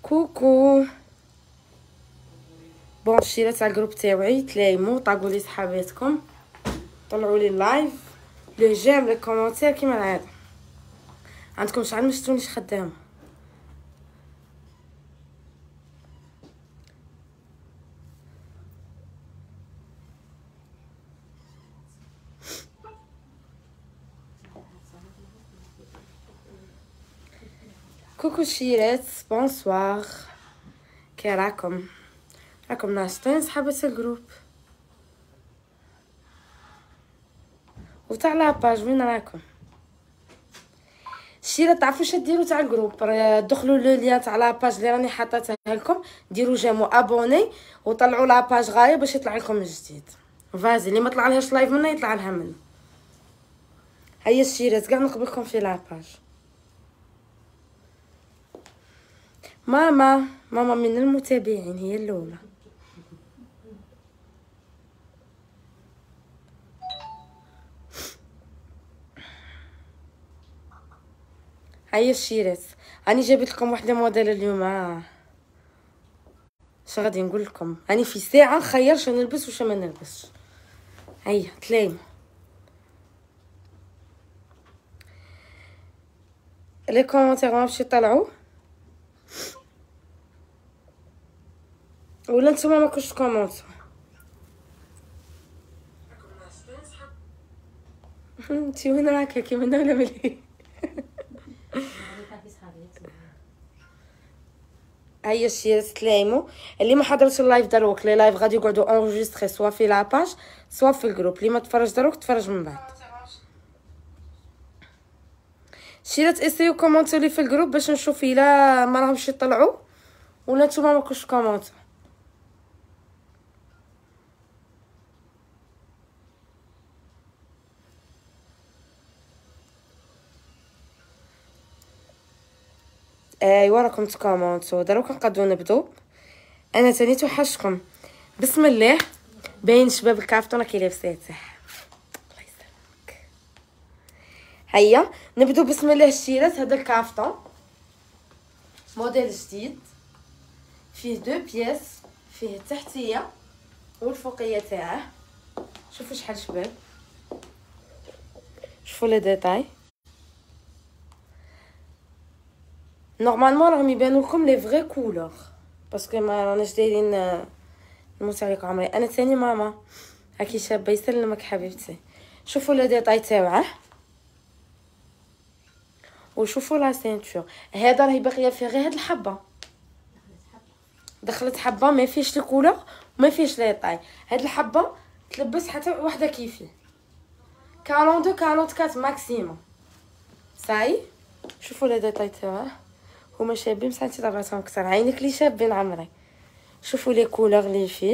كوكو. بون الشيرات تاع الجروب تاوعي تلايمو، طاقوا لي صحاباتكم، طلعوا لي اللايف، لو جيم، لي كومونتير كيما العاده. عندكم شحال ما شفتونيش خدامه. كوكو الشيرات، بونسوار، كي راكم ناشطين صحابات الجروب؟ وتاع لاباج وين راكم؟ الشيرات تعرفوا واش ديروا تاع الجروب، دخلوا لو لين تاع لاباج اللي راني حاطاتها لكم، ديروا جيم وابوني وطلعوا لاباج غايه باش يطلع لكم من جديد. فازي اللي ما طلع لهاش لايف منا يطلع لها منه. هيا الشيرات كاع نقبلكم في لاباج. ماما من المتابعين هي الاولى. هيا الشيرات، راني جابت لكم واحده موديل اليوم. اش غادي نقول لكم، راني في ساعه نخير شنو نلبس وش ما نلبسش. هيا تلايم لي كومونتير ما باش يطلعوا، ولا نتوما ما كنتش كومونتو. انتي وين راكا كيما انا ولا ملي؟ هيا الشيرات تلايمو، اللي ما حضرش اللايف دروك، لي لايف غادي يقعدوا اونجستري سوا في لاباج سوا في الجروب، اللي ما تفرج دروك تفرج من بعد. الشيرات اسيو كومونتو لي في الجروب باش نشوف الا ما راهمش يطلعوا ولا نتوما ما كنتش كومونتو. ايوا راكم تكومونتو دروك نقدروا نبدو. انا تاني توحشكم. بسم الله، باين شباب الكافتون كي لابساتح. الله يسلمك. هيا نبدو بسم الله الشيرات. هذا الكافتون موديل جديد فيه دو بياس، فيه التحتيه والفوقيه تاعه. شوفوا شحال شباب، شوفوا لي ديتاي. نورمالمون راهم يبانوا لكم لي فري كولور باسكو ما راناش دايرين نموت عليك عمري. انا ثاني ماما هاكي شابه يسلمك حبيبتي. شوفوا لي ديتاي تاعه وشوفوا لا سينتور. هذا راهي باقيه فيه غير هاد الحبه، دخلت حبه ما فيش لي كولور وما فيش لي طاي. هاد الحبه تلبس حتى وحده كيفي 42 44 ماكسيموم. صاي شوفوا لي ديتاي تاعه، هما شابين بصح انت طبعتهم اكثر، عينك لي شابين عمري. شوفوا لي كولور لي فيه.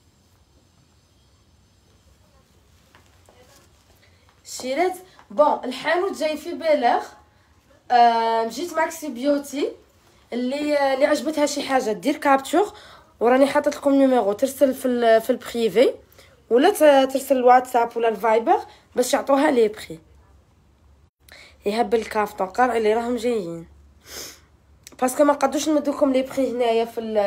الشيرات بون الحانوت جاي في بلاغ. مشيت ماكسي بيوتي، اللي عجبتها شي حاجه دير كابتور، وراني حاطط لكم نيميرو ترسل في البريفي ولا ترسل الواتساب ولا الفايبر باش يعطوها لي بري. يهب الكافتون قارع اللي راهم جايين باسكو ما قدوش نمدوكم لي بري هنايا في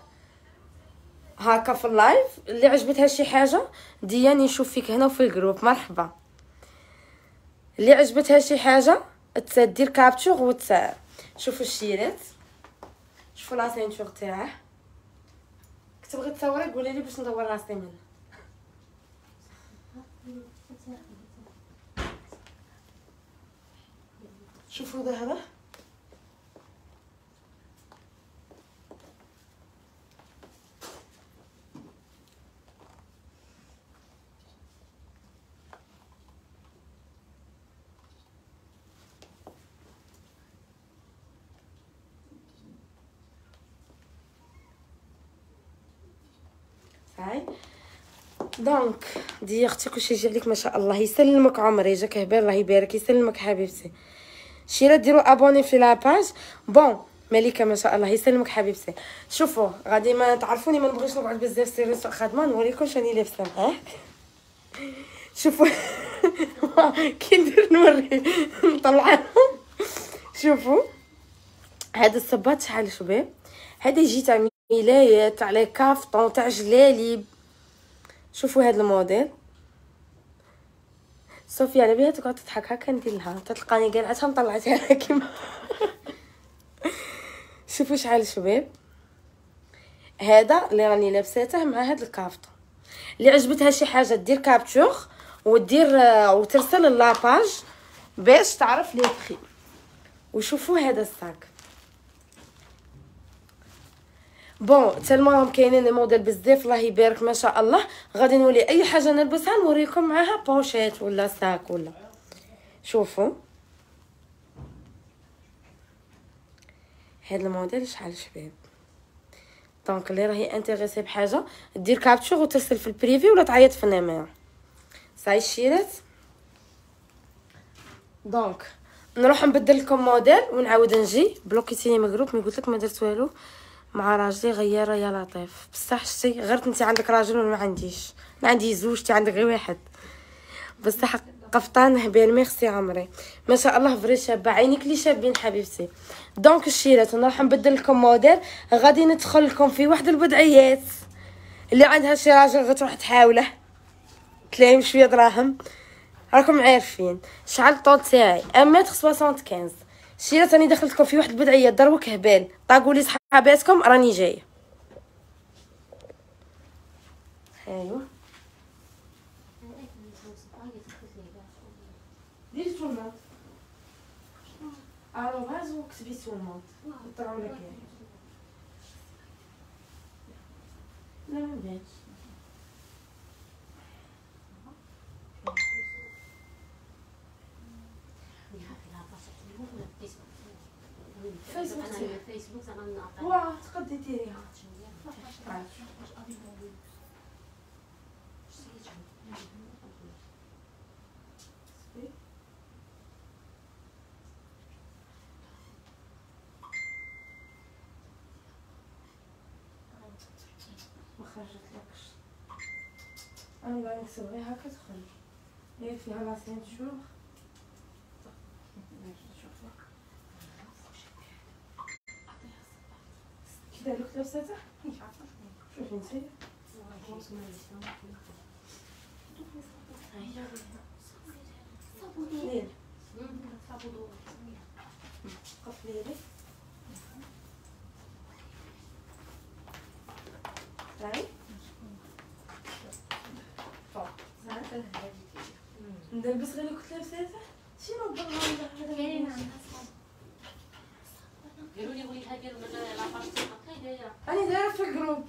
هاكا في اللايف. اللي عجبتها شي حاجه دياني نشوف فيك هنا في الجروب مرحبا. اللي عجبتها شي حاجه تدير كابتور شوفوا الشيرات، شوفوا لا سينتور تاعه. كتبغي تصوري قولي لي باش ندور راسي منه. شوفوا ظهره، صاي دونك دي اختي كلشي يجي عليك ما شاء الله. يسلمك عمري، جاك هبال الله يبارك، يسلمك حبيبتي. شيرا ديروا ابوني في لاباج. بون مليكه ما شاء الله يسلمك حبيبتي. شوفوا غادي ما تعرفوني ما نبغيش نقعد بزاف سيريس خدمه، نوريكم شنو لابسه معاه. شوفوا كي ندير نوري نطلعهم. شوفوا هذا الصباط شحال شباب، هذا يجي تاع ميلايات تاع لي كافطون تاع جلاليب. شوفوا هذا الموديل. صوفيا على بها تقعد تضحك هكا ندير لها تلقاني قالعتها مطلعتها لها كيما شوفوا شحال شباب. هذا اللي راني لابساته مع هذا الكافطون. اللي عجبتها شي حاجه دير كابتور ودير وترسل لاباج باش تعرف لي بخي. وشوفوا هذا الصاك. بون تالمون راهم كاينين لي موديل بزاف الله يبارك ما شاء الله. غادي نولي اي حاجه نلبسها نوريكم معاها بوشيت ولا ساك ولا. شوفوا هذا الموديل شحال شباب. دونك اللي راهي انتريسي بحاجه دير كابتشور وترسل في البريفي ولا تعيط في النمره. صاي شيرات. دونك نروح نبدل لكم موديل ونعاود نجي. بلوكيتيني من الجروب مي قلت لك ما درت والو مع راجلي غيره يا لطيف. بصح شتي غير انت عندك راجل ولا ما عنديش؟ ما عندي زوجتي عندك غير واحد. بصح قفطان هبال ميرسي عمري ما شاء الله فري شابه عينيك لي شابين حبيبتي. دونك الشيرات نروح نبدل لكم موديل. غادي ندخل لكم في واحد البدعيات اللي عندها شي راجل غتروح تحاوله تلاقيهم شويه دراهم. راكم عارفين شحال الطول تاعي 1.75 شيرات. راني دخلت لكم في واحد البدعيه دروك هبال. طاقوا لي صحاباتكم راني جايه. ايوا ديري توماط اروغاز وكتبي توماط نطرو لك يعني. لا ما بانش. فيسبوك واه تقدي ديريها. ما خرجتلكش انا باغي نكتب غير هكا تخرج. هي فيها لاسين شوخ كي دايرك لابساته شوفي نتايا. ليه قفليلي راي ندلبس غير اللي كنت لابساته. شنو بالله كاين قالوا لي بغيتها دير من لاباج تاعك دايره. راني دايره في الجروب.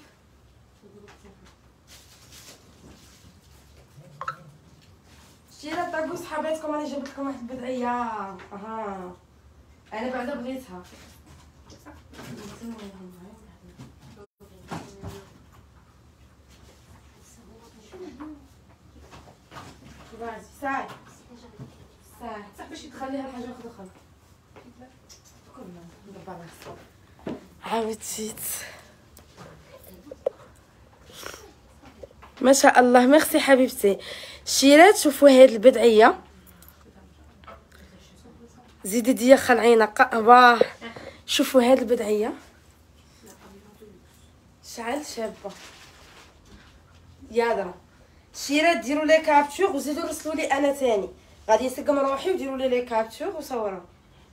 شيرات طاقوا صحاباتكم راني جبت لكم واحد البدعيه. اها انا بعدا بغيتها. ساعة ساعة باش تخليها الحاجة دخل عاود جيت. ما شاء الله ميرسي حبيبتي. شيرات شوفوا هاد البدعية زيدي ديخل عينك. واه شوفوا هاد البدعية شعل شابة يا شيرات. ديروا لي كابتور وزيدوا رسلوا لي انا تاني. غادي نسقم روحي وديروا لي كابتور وصوروا.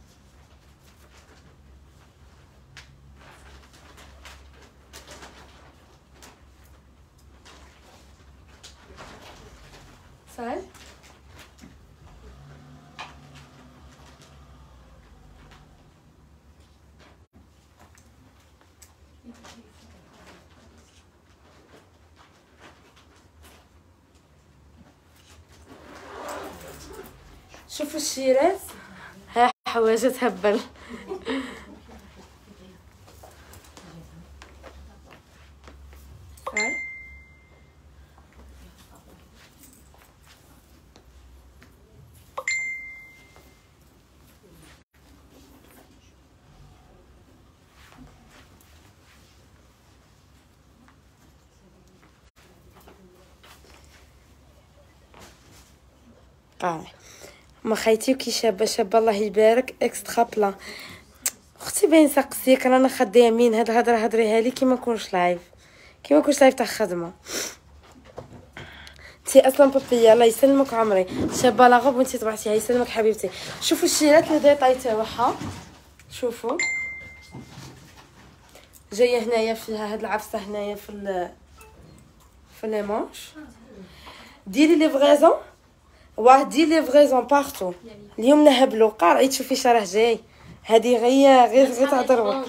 صاي شوفوا الشيرات ها حوايج تهبل. ما خيتي كي شابه شابه الله يبارك اكسترا بلان. اختي باين سقسيك رانا خدامين. هاد الهضره هضريها لي كيما نكونش لايف، كيما نكونش لايف تاع خدمه. انتي اصلا بابيا الله يسلمك عمري شابه لا غوب وانتي طبعتيها يسلمك حبيبتي. شوفوا الشيرات لي ديطاي تاعها، شوفوا جايه هنايا فيها هاد العفسه هنايا في لي مونش. ديري ليفغيزون، واه ديري ليفغيزون بارتو. اليوم نهبلو قارعي تشوفي شراه جاي. هادي غير تهضر وك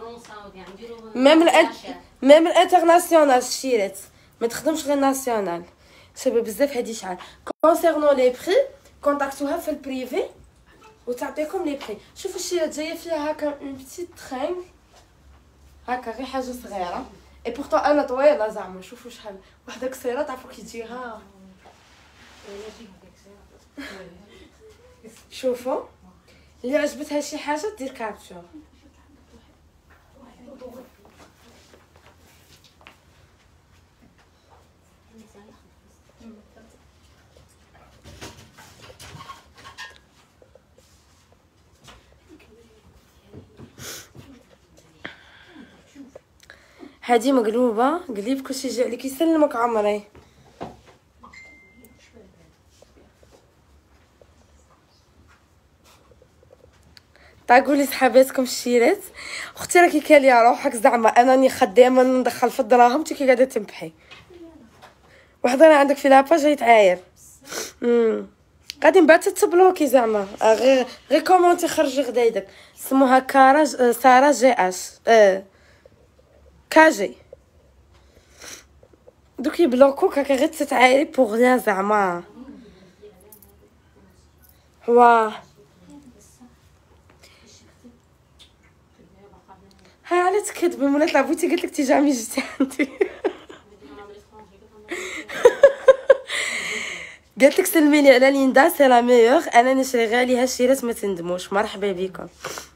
ميم الانترناسيونال الشيرات ما تخدمش غير ناسيونال. شابه بزاف هادي شحال. كونسيرنون لي بري كونتاكتوها في البريفي وتعطيكم لي بري. شوفوا الشيرات جايه فيها هكا اون بتيت ترينغ هكا غير حاجه صغيره. اي بورتو انا طويله زعما. شوفوا شحال وحده قصيره تعرفوا كي تجيها. شوفوا اللي عجبتها شي حاجه دير كابتشر. هادي مقلوبه قليب كلشي يجي عليك يسلمك عمري. قولي صحاباتكم الشيرات. اختي راكي كاليه روحك زعما انا راني خدامه ندخل في الدراهم انت كي قاعده تنبحي. واحد راه عندك في لاباج يتعاير. غادي من بعد تبلوكي زعما غير كومونتي خرجي غدا يدك. سموها كارا ساره جي اش كاجي. دوك يبلوكوك هكا غير تتعايري بوغ ريان زعما. واه ها على تكذبي مولات لابوتي قالت لك تيجي عمي جيتي عندي. قالت لك سلمي لي على ليندا سي لا ميور. انا نشري غير عليها الشيرات ما تندموش. مرحبا بكم.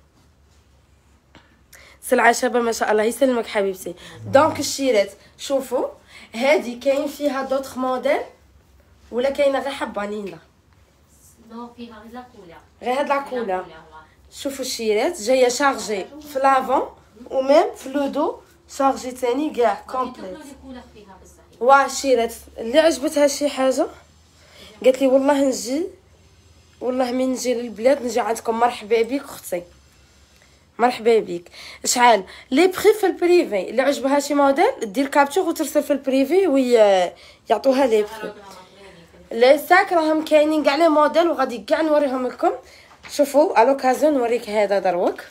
سلعه شابه ما شاء الله يسلمك حبيبتي. دونك الشيرات شوفوا هادي كاين فيها دوطخ موديل ولا كاينه غير حبه ليندا؟ نو فيها غير لاكولا، غير هاد لاكولا. شوفوا الشيرات جايه شارجي في لافون وميم في لو دو شارجي تاني كاع كومبليت. واه الشيرات اللي عجبتها شي حاجه قالت لي والله نجي، والله من نجي للبلاد نجي عندكم. مرحبا بك اختي مرحبا بك. شحال لي بري في البريفي اللي عجبها شي موديل دير كابتشر وترسل في البريفي ويعطوها لي بري. لي ساك راهم كاينين كاع لي موديل وغادي كاع نوريهم لكم. شوفوا الوكازيون نوريك هذا دروك.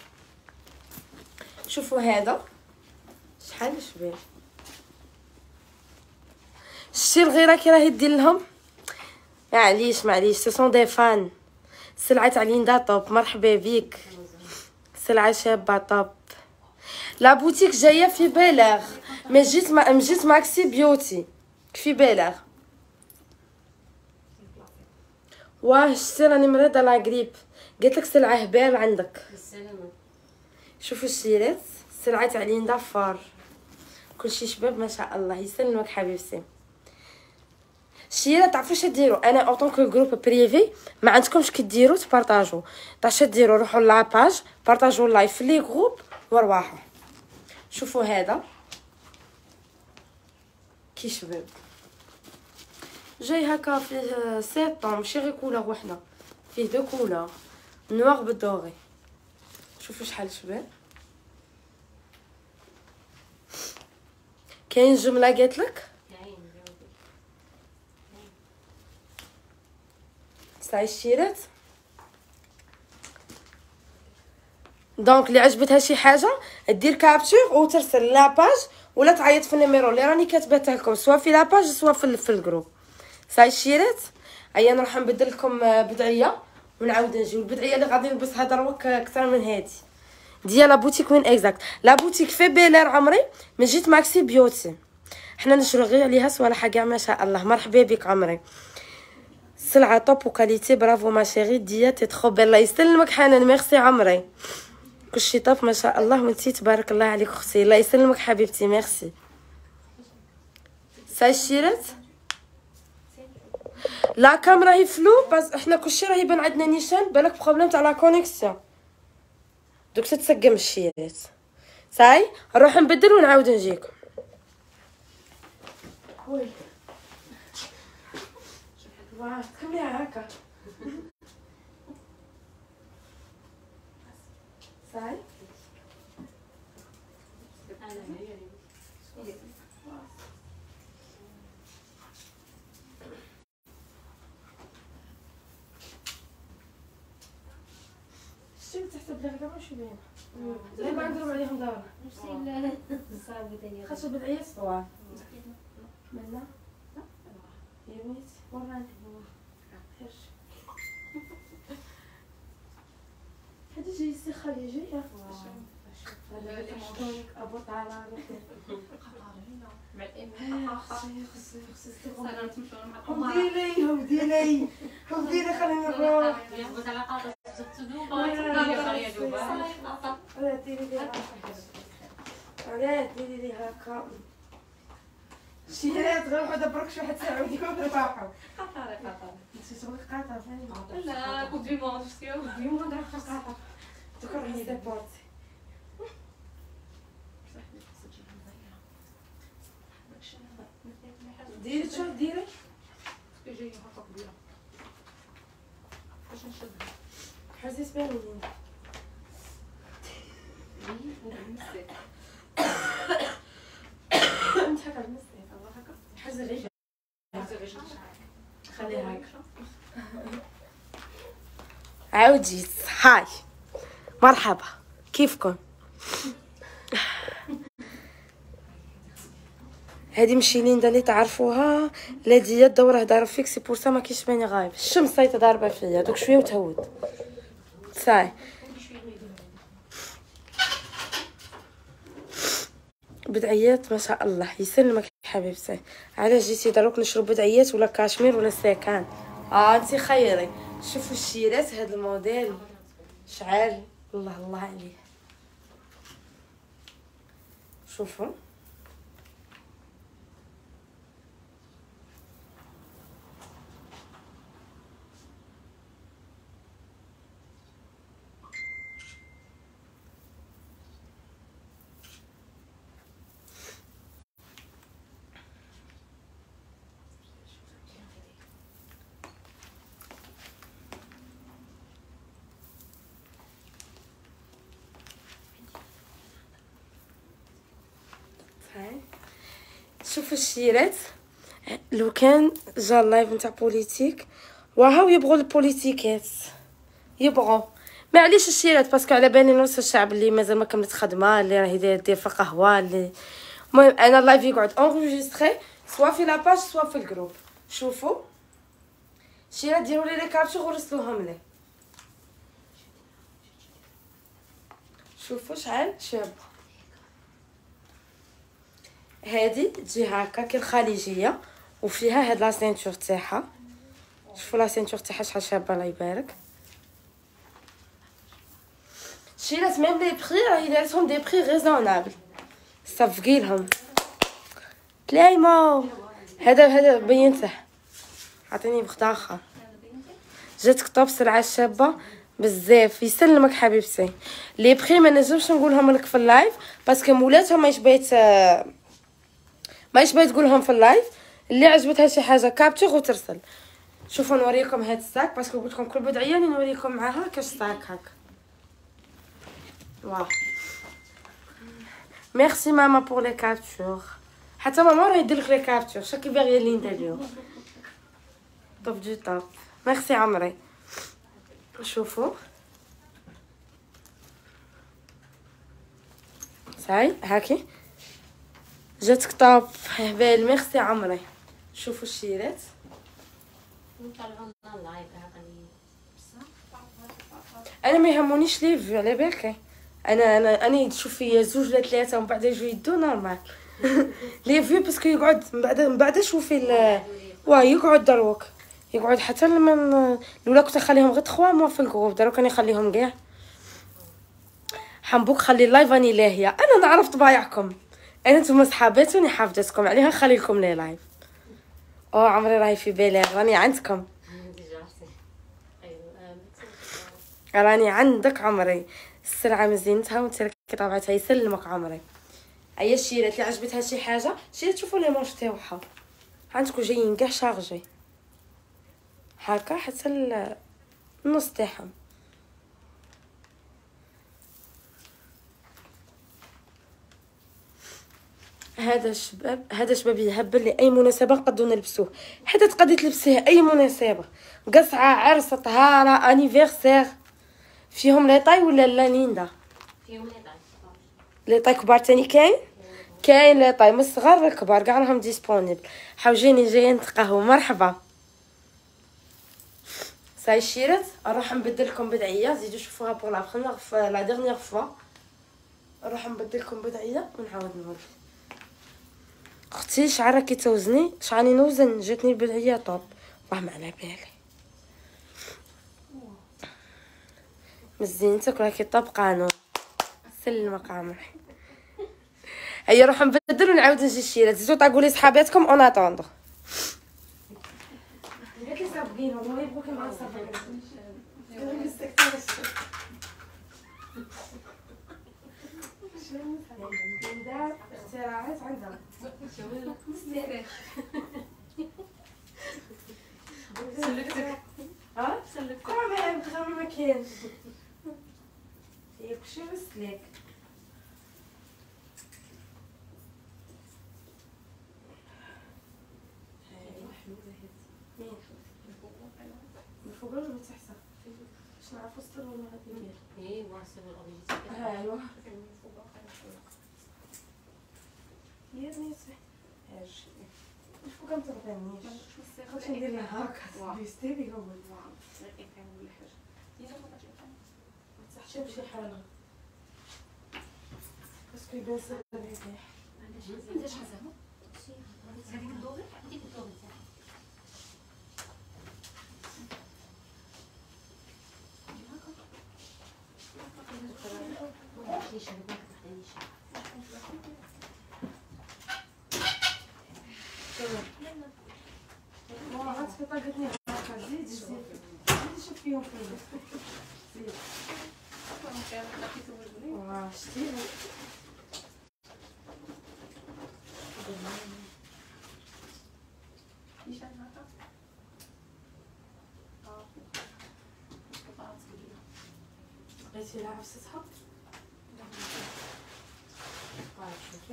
شوفوا هذا شحال شبيه. شتي الغيره كي راهي دير لهم. معليش سي سون دي فان. سلعه تاع ليندا طوب. مرحبا بيك سلعه شابه طوب. لا بوتيك جايه في بيلاغ ما جيت ماكسي بيوتي في بيلاغ. واه شتي راني مريضه لا غريب. قلت لك سلعه هبال عندك. شوفوا الشيرات سلعه تاع ليندا فار كلشي شباب ما شاء الله يسلمك حبيبتي. الشيره تعرفوا اش ديروا. انا اوطون كو جروب بريفي ما عندكمش كديروا تبارطاجوا. اش ديروا روحوا لاباج بارطاجوا اللايف في لي جروب ورواحوا. شوفوا هذا كي شباب جاي هكا فيه سيطون ماشي غير كولور وحده فيه دو كولور نوار بالدوغي. شوفوا شحال شباب. كاين جمله قالت لك ساي الشيرات. دونك اللي عجبتها شي حاجه دير كابتشر وترسل لاباج ولا تعيط في النيميرو اللي راني كاتبته لكم سواء في لاباج سواء في الجروب. ساي الشيرات ايا نروح نبدل لكم بدعيه ونعاود نجيو. البدعيه اللي غادي نلبسها دروك اكثر من هادي ديال لا بوتيك. وين اكزاكت لا بوتيك في بيلار عمري من جيت ماكسي بيوتي. حنا نشرو غير عليها صوالح كاع ما شاء الله. مرحبا بك عمري. سلعه طوب وكاليتي. برافو ما شيري ديا تي ترو بيل. الله يسلمك حنان ميرسي عمري كلشي طوب ما شاء الله. وانتي تبارك الله عليك اختي. الله يسلمك حبيبتي ميرسي. ساي الشيرات لا كاميرا هي فلو بس احنا كلشي راه يبان عندنا نيشان بالك بروبليم تاع لا كونيكسيون. دوك تتسقم الشيرات. صاي نروح نبدل ونعاود نجيكم. وي واه تكملي هكا. صاي شتي تحت الدرجه ماشي باينه. دابا نديرو عليهم دابا. صعب ثاني. خاصو بالعياس طوال. منا يا بنتي وراني خير. هادي جاي سي خالي جايه. هذا كشطونك ابو طالع مع الام خصي همدي لي خليني نروح. ياخذ على قاطع تدوب ولا ديري لي هكا. ولا ديري لي هكا. شيرات غير وحده برك شي واحد تعاودي وراحوا. قطر انت تبغي قاطع ثاني. لا كنت في مونستيو اليوم ندير قاطع. تكرهني دابورتي. ديري شوف ديري. جاي هكا كبيره باش نشدها. حسيت بها انت هكا المسيح الله هكا حزر غير خليها هكا. عاود جيت. هاي مرحبا كيفكم؟ هادي ماشي ليندا اللي تعرفوها، لا ديا الدوره ضارب فيك سي بور سا ما كيشباني غايب. الشمس صايته ضاربه فيا دوك شويه وتهود. صاي بدعيات ما شاء الله يسلمك حبيبتي. علاش جيتي دروك نشرب بدعيات ولا كاشمير ولا ساكان؟ انت خيري. شوفوا الشيرات هذا الموديل شعال الله الله عليه. شوفوا شوفوا الشيرات. لو كان جا اللايف نتاع بوليتيك وهاو يبغوا البوليتيكات يبغوا معليش الشيرات باسكو على بالي نص الشعب اللي مازال ما كملت خدمه اللي راهي داير في قهوه اللي. المهم انا اللايف يقعد اونغيستري سوا في لاباج سوا في الجروب. شوفوا الشيرات ديروا لي كابتشر ورسلوهم لي. شوفوا شحال شابه هادي تجي هكا كي الخليجيه وفيها هاد لا سينتور تاعها. شوفوا لا سينتور تاعها شحال شابه الله يبارك. شيرات ميم لي بري راهي دارتهم دي بري ريزونابل صفقيلهم. تلايمو هذا بينته عطيني بخت اخر. جاتك طوب سلعه شابه بزاف يسلمك حبيبتي. لي بري ما نجمش نقولهم لك في اللايف باسكو مولاتهم ما يشبه تقولهم في اللايف. اللي عجبتها شي حاجه كابتشر وترسل. شوفوا نوريكم هاد الساك باسكو قلت لكم كل بدعيه نوريكم معاها كاش ساك هكا. واه ميرسي ماما بور لي كابتشر. حتى ماما راه يديرلك لي كابتشر شكي باغيه ليندا اليوم. طوب دو طوب ميرسي عمري. شوفوا صاي هاكي جاتك طاب هبال ميرسي عمري. شوفوا الشيرات انا ما يهمونيش لي فيو على بالك. انا تشوف فيا زوج ولا ثلاثه ومن بعد يجوا يدو نورمال. لي فيو باسكو يقعد من بعد شوفي واه يقعد دروك يقعد حتى من لولا كنت نخليهم غير 3 موا في الجروب دروك نخليهم كاع. حنبوك خلي اللايف راني لاهيه. انا نعرف طبايعكم انا نتوما صحاباتي وني حافظتكم عليها نخلي لكم لي لايف. عمري راهي في بالي راني عندكم. راني عندك عمري. السلعه مزينتها وانت راكي طابعتها يسلمك عمري. ايا الشيرات اللي عجبتها شي حاجه شيرات شوفوا لي مونش تاعها عندكم جايين كاع شارجي هكا حتى النص تاعهم. هذا شباب يهبل لاي مناسبه نقدروا نلبسوه، حتى تقدري تلبسيه اي مناسبه، قصعه، عرس، طهاره، انيفرسير. فيهم لي طاي ولا لا ليندا؟ فيهم لي طاي. لي طاي كبار تاني كاين لي طاي من الصغار للكبار كاع راهم ديسپونيبل. حوجيني جايه نتقهوى. مرحبا. ساي الشيرات نروح نبدل لكم بدعيه زيدوا شوفوها بور لا بروميير فوا لا ديرنيير فوا. نروح نبدل لكم بدعيه ونعاود نولي. اختي شعر راكي توزني شعرني نوزن جاتني البدعيه طوب راه ما على بالي مزينتك راكي طوب قانون. سلمك عمري. هيا نروح نبدل ونعاود نجي الشيرات. زيدوا طاقوا لي صحاباتكم اون اتوندو. قالت لي صابقين والله يبغوك مع صابقين. اختراعات عندها سلكتك. ها سلكتك. ما كاينش هي كلشي مسلك. من فوق ولا من تحت؟ باش نعرفو السر ولا هادي ديال ايوا السر الابيض. ايوا من فوق واقيلا شويه. يا بنيتي اجي الفوق ما تبغينيش خاصني ندير لها هكا ديستيري هو تحشم شي حاجه باسكو يبان ساهل الريح. عندهاش حزامه هذيك الدوغي هذيك الدوغي تاعها. عرفتي طاقتني هكا زيدي شوف فيهم زيد شتي بغيتي لها عفستها شوفي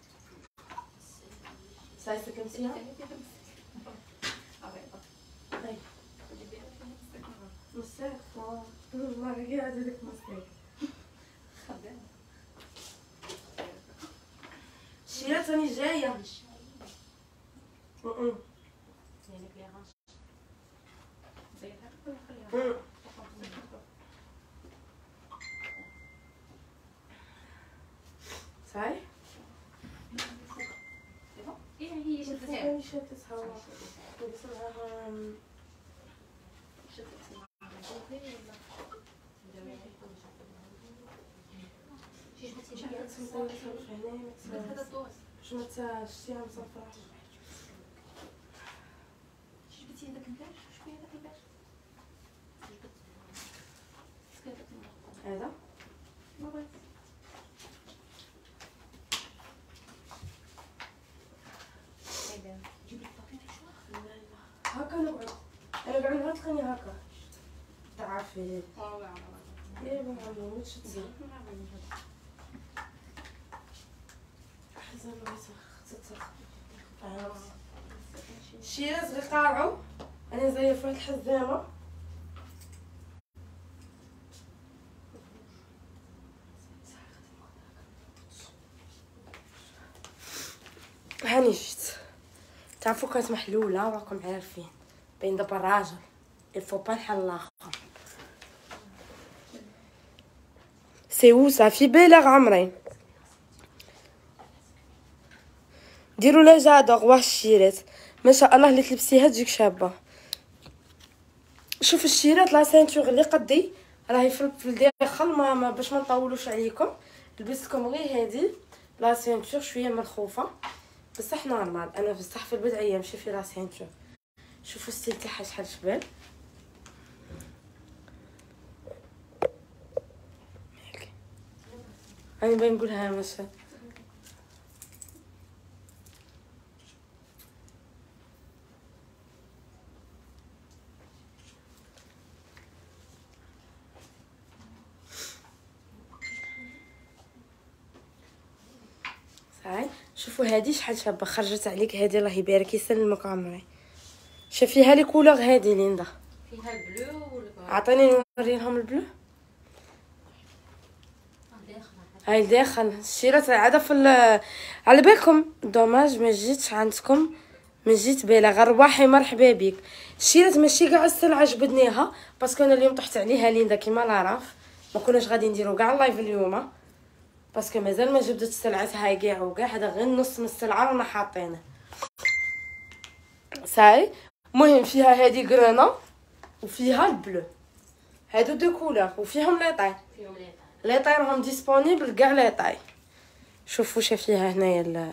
ساي سكنتيها مساك ما قاعده ديك مساك الشيرات راني جايه. صاي هي شدتها. شدتها بصراحه شنو تا شتيها مصفرة جبتي هذاك الكاش شويه هذاك الكاش هذا ما بغيت جيب لي الطاقية شويه. هكا نقعد انا قاعد نلقاني هكا تعافي يا ماما ما تشدي حزام بغيت الشيرات غير قارعو انا زي في الحزامه هاني جيت تعرفوا كانت محلوله راكم عارفين بين دابا الراجل الفو با الحل الاخر سي او صافي بلاغ عمرين ديروا لا جادور واش الشيرات ما شاء الله اللي تلبسيها تجيك شابه. شوف الشيرات لا سانتور اللي قدي راهي في الداخل ما باش ما نطولوش عليكم لبستكم غير هادي لا سانتور شويه مرخوفه بصح نورمال. انا بصح في البدعيه ماشي في لا سانتور. شوفوا الستيل تاعها شحال شباب راني باغي نقولها ماشي. صاي شوفوا هذه شحال شابه خرجت عليك هذه، الله يبارك يسلمك عمري. شوفيها لي كولور هذه ليندا، فيها البلو والبلو. عطيني نوري لهم البلو. هاي داخل شيرات عاده في على بالكم دوماج ما جيتش عندكم، من جيت بلا رواحي مرحبا بك. شيرات ماشي كاع السلعه عجبتنيها باسكو انا اليوم طحت عليها ليندا كيما لا راف، ما كناش غادي نديرو كاع اللايف اليوم باسكو مازال ما جبدت سلعتها كاع وكاع، هذا غير نص من السلعه رانا حاطينه. صاي المهم فيها هذه غرينا وفيها البلو، هادو دو كولور وفيهم لي طاي. لي طاي راهم ديسپونيبل كاع لي طاي. شوفوا فيها هنايا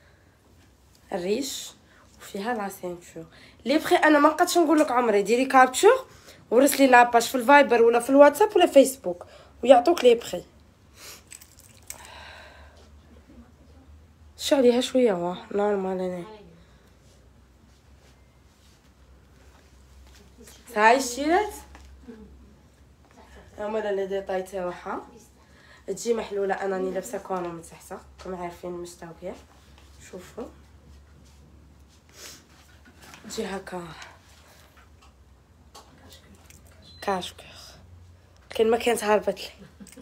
الريش وفيها لا سينتور. لي بخي انا ما بقيتش نقول لك عمري، ديري كابتشر ورسلي لاباج في الفايبر ولا في الواتساب ولا فيسبوك ويعطوك لي بخي. شو عليها شويه وا نورمال انا. هاي الشيرات هما لي ديطاي تاعها تجي محلوله. انا راني لابسه كونو من تحت راكم عارفين مستويه. شوفوا تجي هكا كاشكر كلمه كانت هربت لي.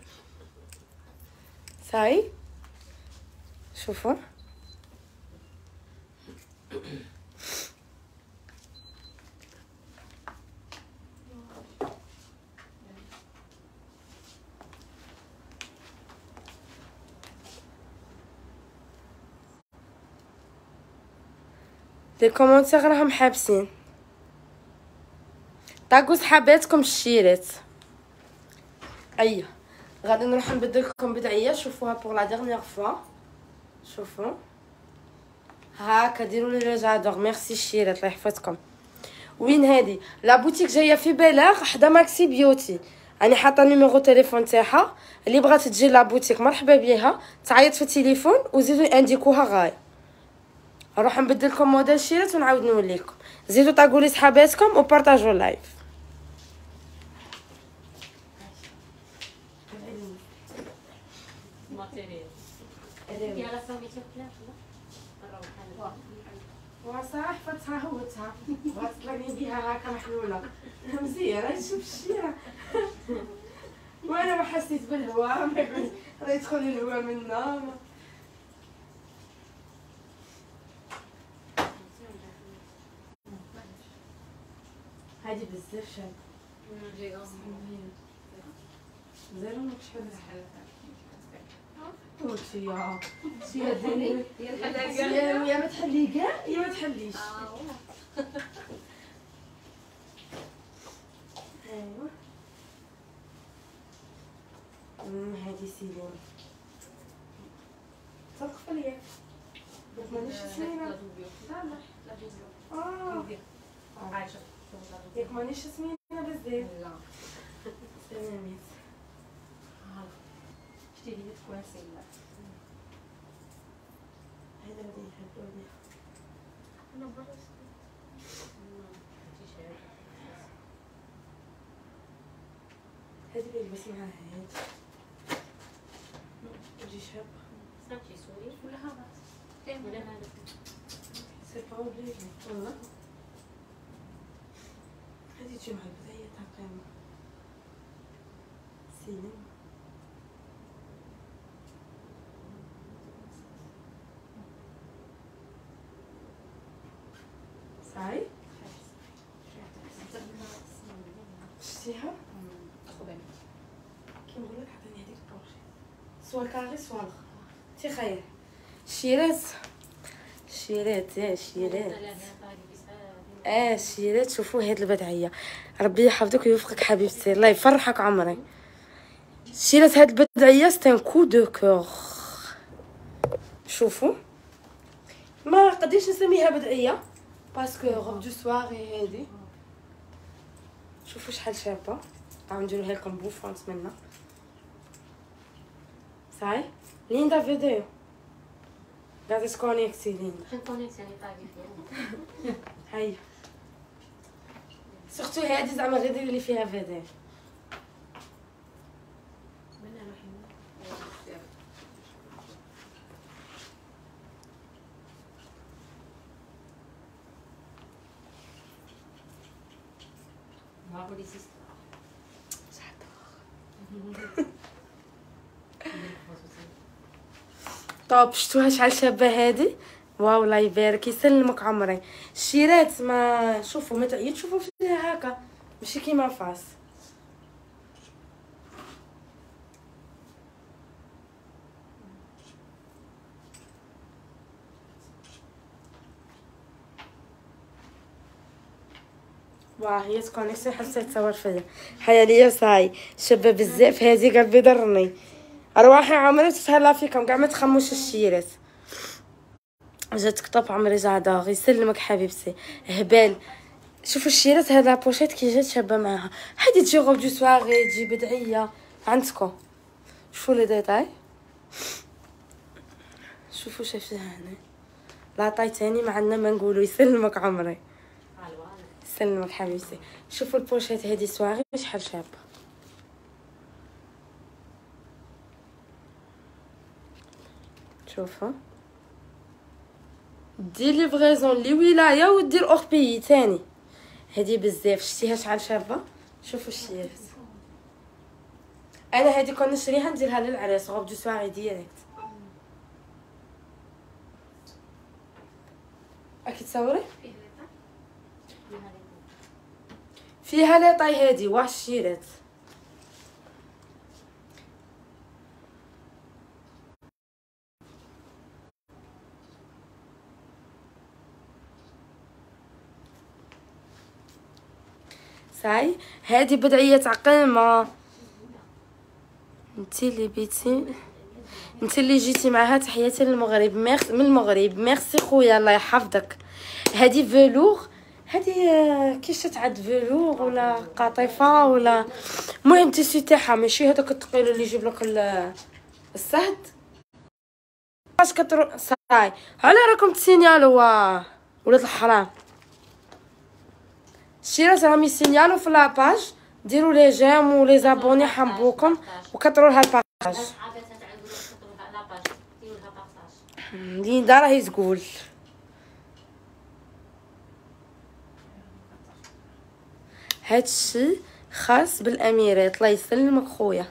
صاي شوفوا لي كومونتير راهم حابسين. طاقوا صحاباتكم الشيرات. اييه غادي نروح نبدل لكم بدعيه. شوفوها بور لا ديرنيير فوا. شوفوا هاكا ديروا لي لي جادور. ميرسي الشيرات الله يحفظكم. وين هادي لا بوتيك جايه في بلاغ حدا ماكسي بيوتي، راني حاطه نيميرو تليفون تاعها، اللي بغات تجي لا بوتيك مرحبا بيها، تعيط في التليفون وزيدوا انديكوها غاي. نروح نبدل لكم موديل شيرات ونعاود نوليكم. زيدوا طاقوا لي صحاباتكم وبارطاجوا اللايف. وصح فتها هوتها غتطلقني بها هكا محلوله مزيانه. شوف الشيره وانا ما حسيت بالهواء، راه يدخل الهواء منا. هادي بزاف شابه. زيرو ماكش حل وشي يا ديري يا ما تحلي كاع يا ما تحليش. ايوا هادي سيلين تلقف ليا مانيش سمينه. ياك مانيش سمينه بزاف. لا سلامات. شتي لي تكون سيله هذا غادي يحبوا بها. انا برا هذه اللي لبس معاها هاد تجي شابه. صافي سوري ولا هابط ولا هذا سي با اوبليجي والله. هذه تجي مع البدايه تاع قيمه سينما. صاي شتيها كي نقول لك عطيني هذيك البروجي سوا كاري سوا الاخر تي خير. شيرات شيرات يا شيرات شيرات. شوفوا هاد البدعيه ربي يحفظك ويوفقك حبيبتي الله يفرحك عمري. شيرات هاد البدعيه ستان كو دو كور. شوفوا ما قديش نسميها بدعيه باسكو غوب دو سواري هادي. شوفوا شحال شابه. غنديروها لكم بوفونت منا. صاي ليندا فيديو قاعده تكونيكتي ليندا كنكونيكت يعني طاقي هيا سورتو هادي زعما غير ديري لي فيها فيديو من نروح ما هو لي سيستم طب شفتوها شحال شابه هادي واو الله يبارك يسلمك عمري الشيرات ما شوفوا ما تعيط تشوفوا فيها هكا ماشي كيما فاس واه هي تكونيكسيون حتى تصور فيا حيا ليا صاي شابه بزاف هادي قلبي ضرني ارواحي عمري تتهلا فيكم كاع ما تخموش الشيرات جاتك طاب عمري جادور يسلمك حبيبتي هبال شوفوا الشيرات هذا بوشيت كي جات شابه معاها هادي تجي غوب دو سواغي تجي بدعيه عندكم شوفوا لي ديتاي شوفوا شاف فيها هنا لاطاي تاني ما عندنا ما نقولوا يسلمك عمري يسلمك حبيبتي شوفوا البوشيت هادي سواغي شحال شابه شوفوا دير ليفغيزون لي ولايه ودير اور بيي تاني هادي بزاف شتيها شحال شابه شوفوا الشيرات انا هادي كون نشريها نديرها للعريس غوب دو سواغي ديريكت اكيد تصوري فيها لي طاي هادي واه الشيرات ساي هادي بدعيه تعقيمه انتي اللي بيتي انت اللي جيتي معها تحياتي للمغرب ميرسي من المغرب ميرسي خويا الله يحفظك هادي فلوغ هادي كيش تعد فلوغ ولا قاطفه ولا المهم تيسي تاعها ماشي هذاك الثقيل اللي يجيب لك السهد واش كتر صاي على راكم تسينيالو ولاد الحرام الشيرات راهم يسينيالو في لاباج ديروا لي جيم ولي زابوني حنبوكم وكثروا لها البارطاج ليندا راهي تقول هادشي خاص بالاميرات الله يسلمك خويا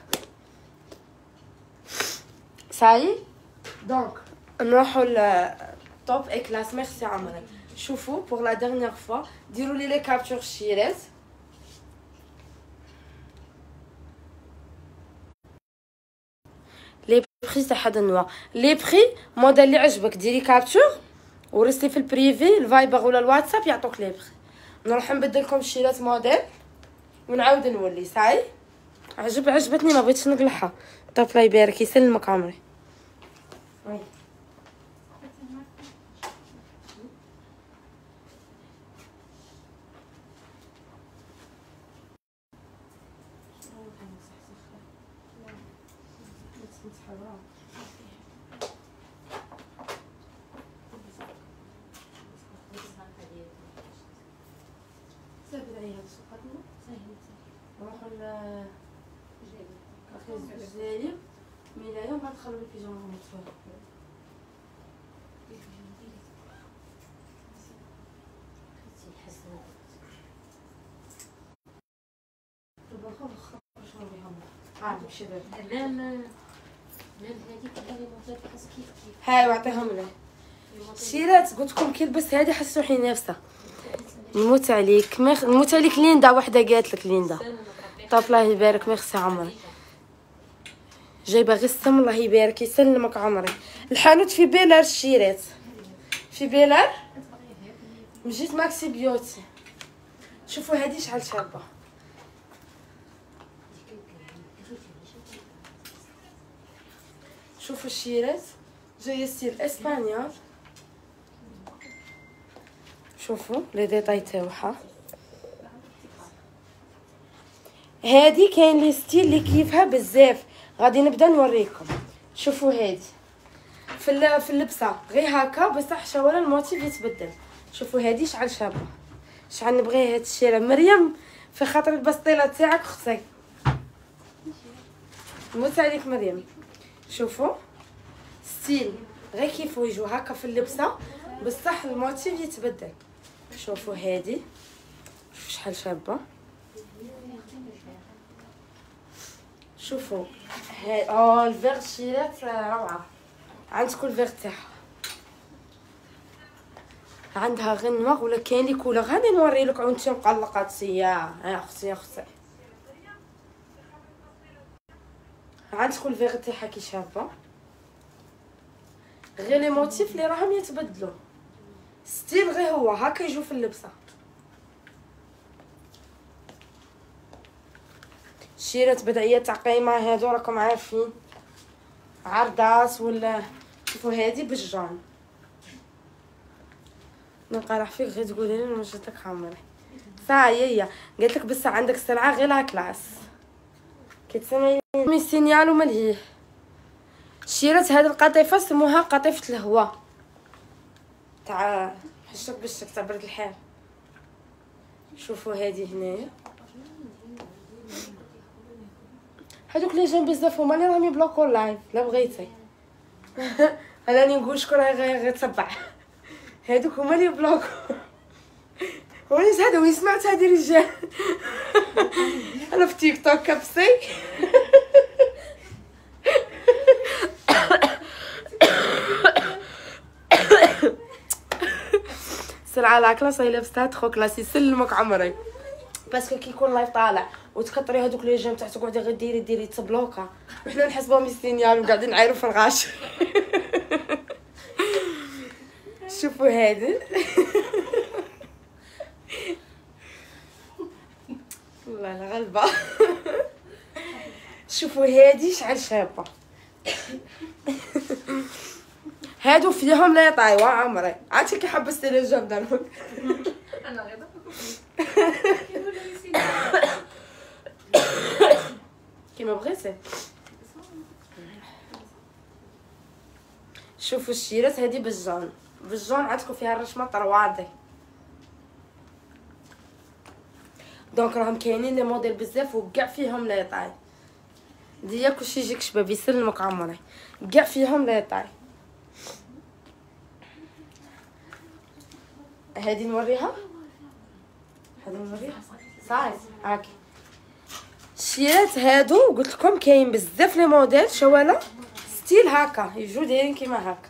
صاي دونك نروحوا للطوب اكلاس ميرسي عمري شوفوا بور لا ديرنيير فوا ديروا لي كابتور الشيرات لي بري تاع هذا النوع لي بري موديل اللي عجبك ديري كابتور ورسلي في البريفي الفايبر ولا الواتساب يعطوك لي بري نروح نبدل لكم الشيرات موديل ونعاود نولي صاي عجبتني ما بغيتش نقلعها طب الله يبارك يسلمك عمري الجزائر ميلايا وبعد خلوا البيجامه متفرقه هاي واعطيهم له شيرات قلت لكم كي لبست هذه حس روحي نافسه نموت عليك نموت عليك ليندا وحده قالت لك ليندا طاب الله يبارك ميرسي عمري جايبه غير السم الله يبارك يسلمك عمري الحانوت في بيلار الشيرات في بيلار مجيت ماكسي بيوتي شوفوا هذه شحال شابه شوفوا الشيرات جايه ستيل اسبانيول شوفوا لي ديتاي تاعها هادي كاين لي ستيل اللي كيفها بزاف غادي نبدا نوريكم شوفوا هادي في اللبسه غير هكا بصح شويه الموتيف يتبدل. شوفوا هادي شحال شابه، شحال نبغي هاد الشيره. مريم في خاطر البسطيله تاعك اختي، موت عليك مريم. شوفوا ستيل غير كيفو يجوا هكا في اللبسه بصح الموتيف يتبدل. شوفوا هادي شحال شابه. شوفوا الفيغ شيرات روعه. عندكم الفيغ تاعها عندها غنوه ولا كاين لي كولور. غادي نوري لك وانت مقلقه يا اختي يا اختي. عندكم الفيغ تاعها كي شابه، غير لي موتيف اللي راهم يتبدلوا ستيل غير هو هكا يجوا في اللبسه. شيرات بدعيه تاع قيمه هادو راكم عارفين، عرضات ولا. شوفوا هادي بالجون. نقرح فيك غير تقولي لي نوجدك عمري صاييه. قالت لك بس عندك السلعه غير لا كلاس كتسمعي من سينيال وملهيه. شيرات هاد القطيفه سموها قطيفه الهواء تاع حشك بالشك تاع برد الحال. شوفوا هادي هنايا هادوك لي جيم بزاف هما اللي راهم يبلوكو اللايف. لا بغيتي انا راني نقول شكون غير تبع. هادوك هما اللي بلوكو. وين هذا وين سمعت هادي رجال انا في تيك توك كبسي سرعه لا كلاس هي لابسه تخو كلاسي سلمك عمري. باسكو كي يكون لايف طالع وتكثري هذوك لي جيم تاع تقعدي غير ديري تبلوكا وحنا نحسبوهم سينيال وقاعدين نعايروا في الغاش. شوفوا هذا والله الغلبه. شوفوا هادي شحال شابه. هادو فيهم لا يطايوا عمري. عرفتي كي حبستي لي الجام دارهم انا غير كيما بغيتي. شوفوا الشيرات هادي بالجون. بالجون عندكم فيها الرشمه طروادي. دونك راهم كاينين لي موديل بزاف وكاع فيهم لا يطاي. ديا كلشي يجيك شباب يسلمك عمري. كاع فيهم لا يطاي. هادي نوريها، هادي نوريها صاي هاكي. الشيرات هادو قلت لكم كاين بزاف لي موديل شوالا ستيل هكا يجوا دايرين كيما هكا.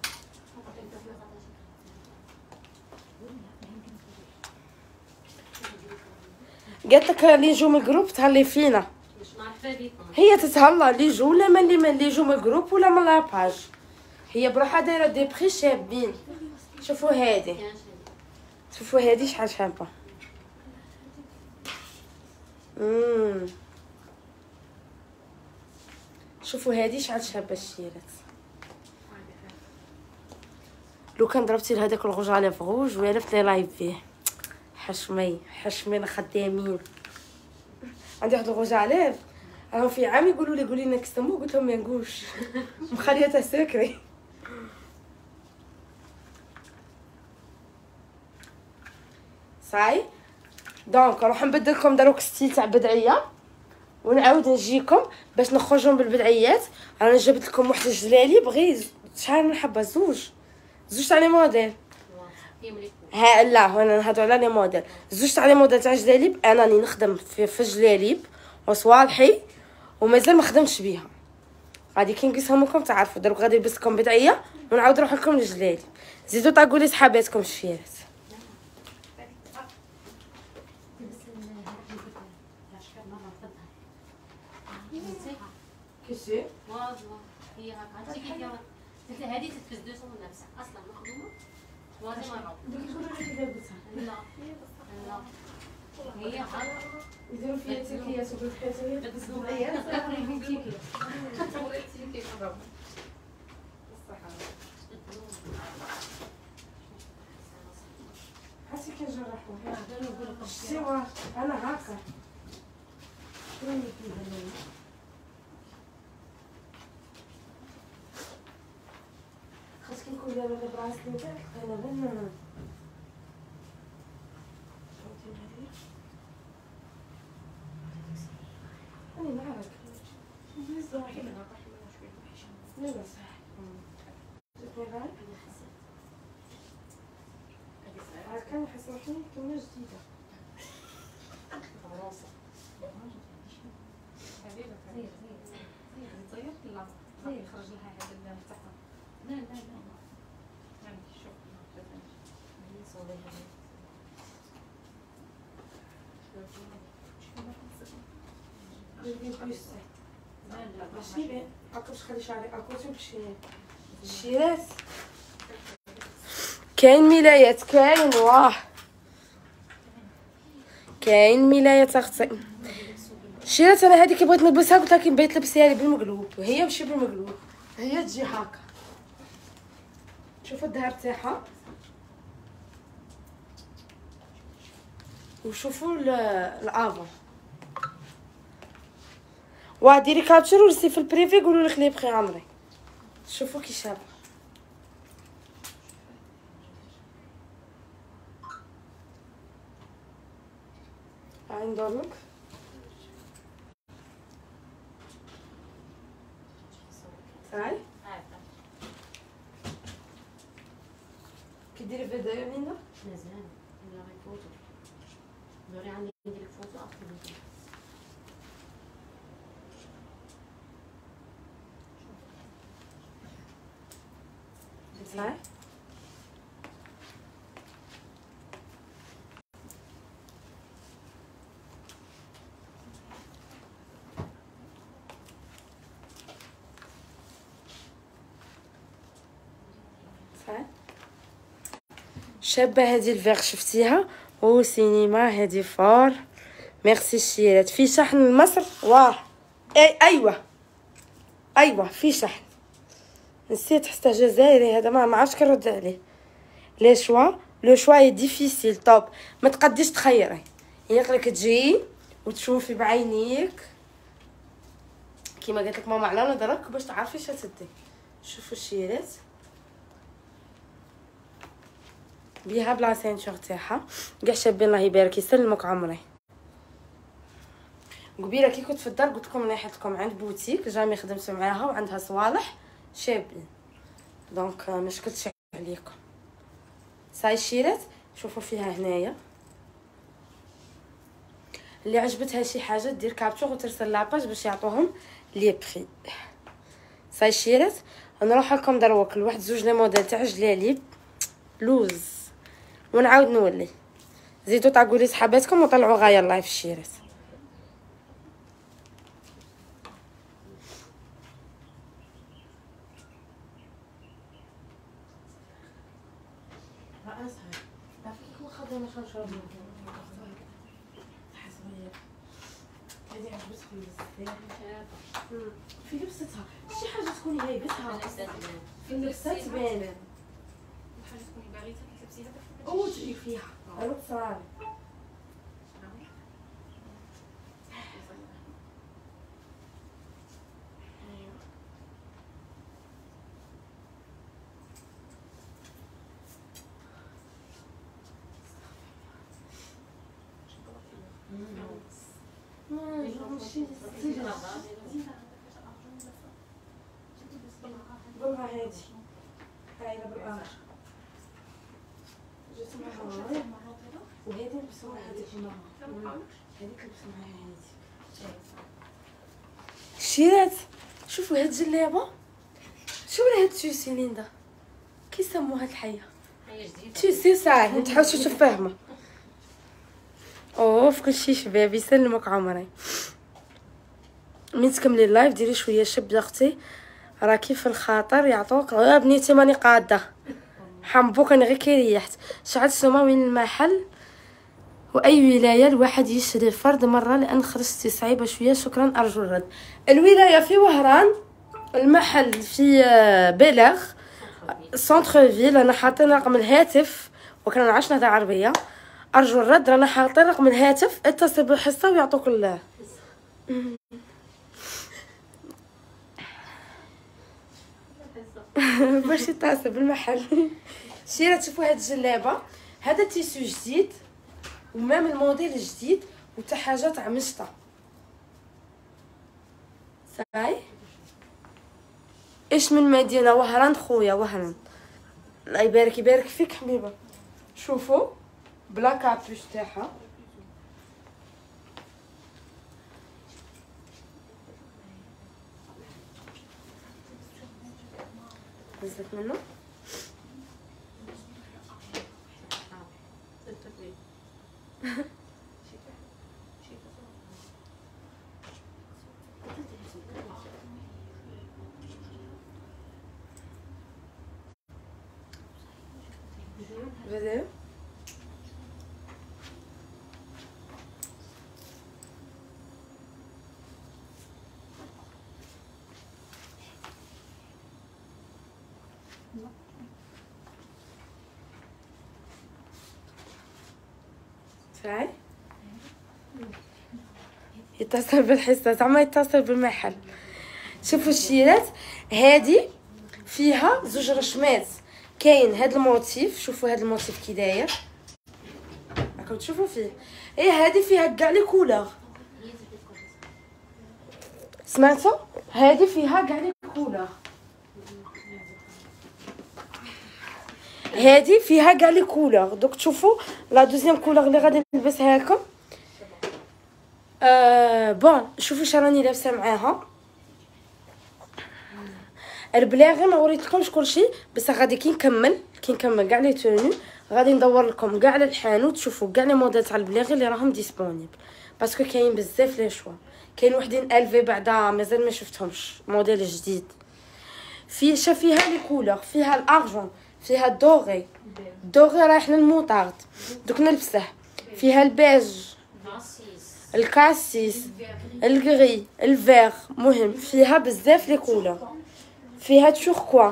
قالت لك اللي يجوا من الجروب تهلي فينا. هي تتهلا اللي يجوا ولا من اللي يجوا من الجروب ولا من لاباج. هي بروحها دايره دي بري شابين. شوفوا هادي، شوفوا هادي شحال شابه. شوفوا هادي شحال شابه الشيرات. لو كان ضربتي لهداك الغوج على فغوج وعرفت لي لايف فيه حشمي خدامين. عندي واحد الغوج عليه راهم في عام يقولوا لي قولي لنا كستمو، قلت لهم ما نقولش مخليتها سكري. صاي دونك نروح نبدل لكم دروك ستيل تاع بدعيه ونعاود نجيكم باش نخرجوا بالبدعيات. انا جبت لكم واحد الجلالي بغي شحال من حبه، زوج تاع لي موديل. ها لا هنا نهضروا على لي موديل. زوج تاع لي موديل تاع جلاليب. انا راني نخدم في جلاليب وصوالحي ومازال ما خدمتش بيها. غادي كي نقيسهم لكم تعرفوا. دروك غادي نلبس لكم بدعيه ونعاود نروح لكم للجلاليب. زيدوا طاقوا لي صحاباتكم الشفيرات. كيسي والله هي هكا هادشي كيدير هادي تتفز 200 نفسها اصلا مخدومه لازم نعرف يقولوا لي كيف لبسها. لا لا هي هكا يديروا فيها تيكيه تقول حياتي تلبسوا غير تقريبا تيكي حسي كنجرحوا سوا انا هكا شكون دابا هاد البراسلي تاعك لقينا غير أنا نعرف لا صح عاد كان نحس روحي كنا جديدة يخرج لها هذا تحت. لا لا لا شوف ماشي بيه هاكا باش تخلي شعري هاكا تمشي الشيرات كاين ملايات كاين واه كاين ملايات اختي الشيرات. انا هذيك بغيت نلبسها قلت لها كي بغيت تلبسيها لي بالمقلوب وهي ماشي بالمقلوب هي تجي هاكا. شوفوا الظهر تاعها وشوفوا الافون واه ديري كابتشر ورسي في البريفي قولوا لي خليه بخي عمري. شوفوا كي شابه هاي ندورلك هاي كي ديري فيديو لينا مازال لا غير فوتو دوري عندي ندير فوتو اخر هاي شابه هذه الفيغ شفتيها او سينما هذه فور ميرسي الشيرات في شحن لمصر واه ايوه في شحن نسيت حتى جزائري هذا ما عرفتش كنرد عليه لو شوا ديفيسيل طوب ما تقديش تخيري يقلك تجي وتشوفي بعينيك كيما قالت لك ماما على نظرك باش تعرفي شنو تدي. شوفوا الشيرات بيها بلا سينتور تاعها كاع شابين الله يبارك يسلمك عمري. قبيله كي كنت في الدار قلت لكم نحيت لكم عند بوتيك جامي خدمت معاها وعندها صوالح شابين دونك ما شكلتش عليكم. ساي الشيرات شوفوا فيها هنايا اللي عجبتها شي حاجه دير كابتشور وترسل لاباج باش يعطوهم لي بري. ساي الشيرات نروح لكم دروك لواحد زوج لي موديل تاع جلاليب لوز ونعاود نولي. زيدوا طاقوا لي صحاباتكم وطلعوا غايه اللايف الشيرات. هذه عجبتكم بزاف في لبستها شي حاجه تكون هايبتها في اللبسات تبان حاجه تكوني باغيتها كتلبسيها او تجي فيها انا صراحه بالله هادي هاي بالقمر جات معها وهادي لبسوا هاديك المره هاديك لبسوا معاها هادي الشيرات. شوفوا هاد الجلابه شو ولا هاد التوسي ليندا كيسموها هاد الحيه توسي صاحي ما تحاولش تفهمها. اوف كلشي شباب يسلمك عمري. من تكملي اللايف ديري شويه شب يا اختي راكي في الخاطر يعطوك يا بنيتي ماني قاده حنبوك انا غير كي ريحت شعلت سما وين المحل واي ولايه الواحد يشري فرد مره لان خرجتي صعيبه شويه. شكرا ارجو الرد. الولايه في وهران المحل في بلغ سونتر فيل. انا حاطين رقم الهاتف وكان عشنا هذا عربيه ارجو الرد. رانا حاطين رقم الهاتف اتصل بالحصه ويعطوك الله. باش يتصل بالمحل. شيرات شوفوا هاد الجلابه، هذا تيسو جديد ومام الموديل جديد وتا حاجه تاع مشطه. صاي ايش من مدينه وهران خويا وهران، الله يبارك فيك حبيبه. شوفوا بلا كابوش تاعها، بزاف منه. بدأ فاي يتصل بالحصة زعما يتصل بالمحل. شوفوا الشيرات هادي فيها زوج رشمات، كاين هاد الموتيف، شوفوا هاد الموتيف كي داير راكم تشوفوا فيه. ايه هادي فيها كاع لي كولور، سمعتوا؟ هادي فيها كاع لي كولور، هادي فيها كاع لي كولور. دوك تشوفوا لا دوزيام كولور اللي غادي نلبسها لكم. بون شوفوا شراني لابسه معاها البلاغي، ما وريتلكمش كلشي بس غادي كي نكمل كاع لي توني غادي ندور لكم كاع الحانوت، تشوفوا كاع لي موديل تاع البلاغي اللي راهم ديسپونيبل، باسكو كاين بزاف لي شوا. كاين وحدين الفي بعدا مازال ما شفتهمش موديل جديد. فيها لي كولور، فيها الارجون، فيها الدوغي، الدوغي رايح للموطارد دوك نلبسه، فيها البيج، الكاسيس، الغري، الفيغ، مهم فيها بزاف لي كولور، فيها تشوركوا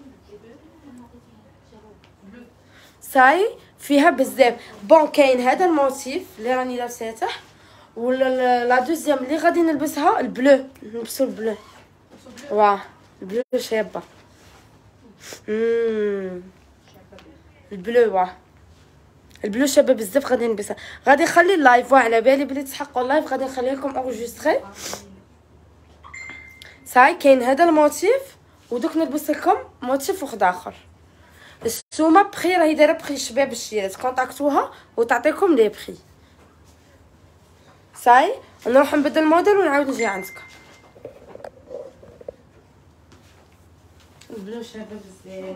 صاي فيها بزاف. بون كاين هذا الموتيف اللي راني لابساته، ولا لا دوزيام اللي غادي نلبسها البلو، نلبسو البلو. واه البلو شابه. البلو واه البلو شابه بزاف غادي نلبسها. غادي نخلي اللايف على بالي بلي تسحقوا اللايف، غادي نخليه لكم اونجستري. صاي كاين هذا الموتيف ودوك نلبس لكم موتيف واحد اخر. السومه بخي راهي دايره بخي شباب الشيرات، كونتاكتوها وتعطيكم لي بخي. صاي نروح نبدل الموديل ونعاود نجي عندك. البلو شابه بزاف.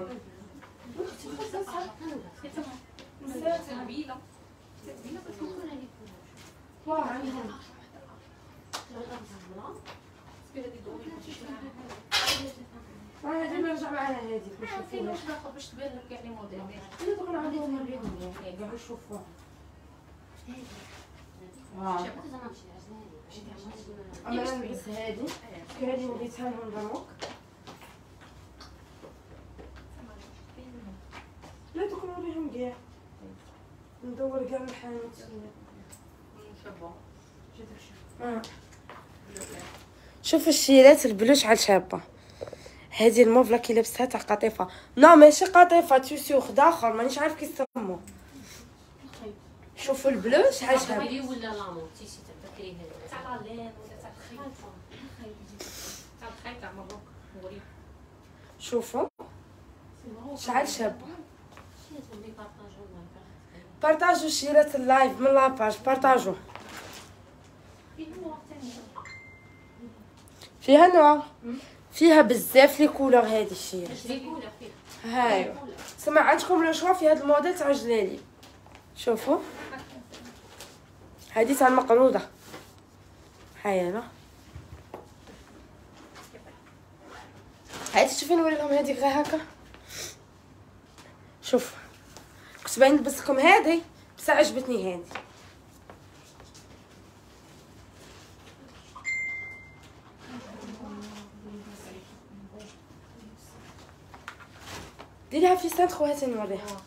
هادي نرجع معاها هادي فين واحد اخر باش تبان لك كاع لي موديل اللي دوك نعاودو نوريهم لكم كاع يشوفوها. انا نلبس هادي هادي وليتها لهم دروك. لا دوك نوريهم كاع، ندور كاع الحانوت. شوف الشيرات البلو شحال شابه. هذه الموفله كي لبستها تاع قطيفه، نو ماشي قطيفه، تيسي وخد اخر مانيش عارف كيسموه. شوفوا البلو شحال شابه. ولا لامون تيسي تاع لالين ولا تاع الخيط، تاع الخيط تاع مبروك نوريك. شوفوا شحال شابه. بارطاجوا شيرات اللايف من لاباج، بارطاجوا. فيها نوع، فيها بزاف لي كولور هادي الشيرات. هاي سمع عندكم لو شوا في هاد الموديل تاع جلالي. شوفوا هادي تاع المقروده، هاي انا هاي تشوفي نوري لهم هادي غير هكا. شوف كنت باين نلبس لكم هادي بس عجبتني هادي. ديريها في سنتر وهاتي نوريها.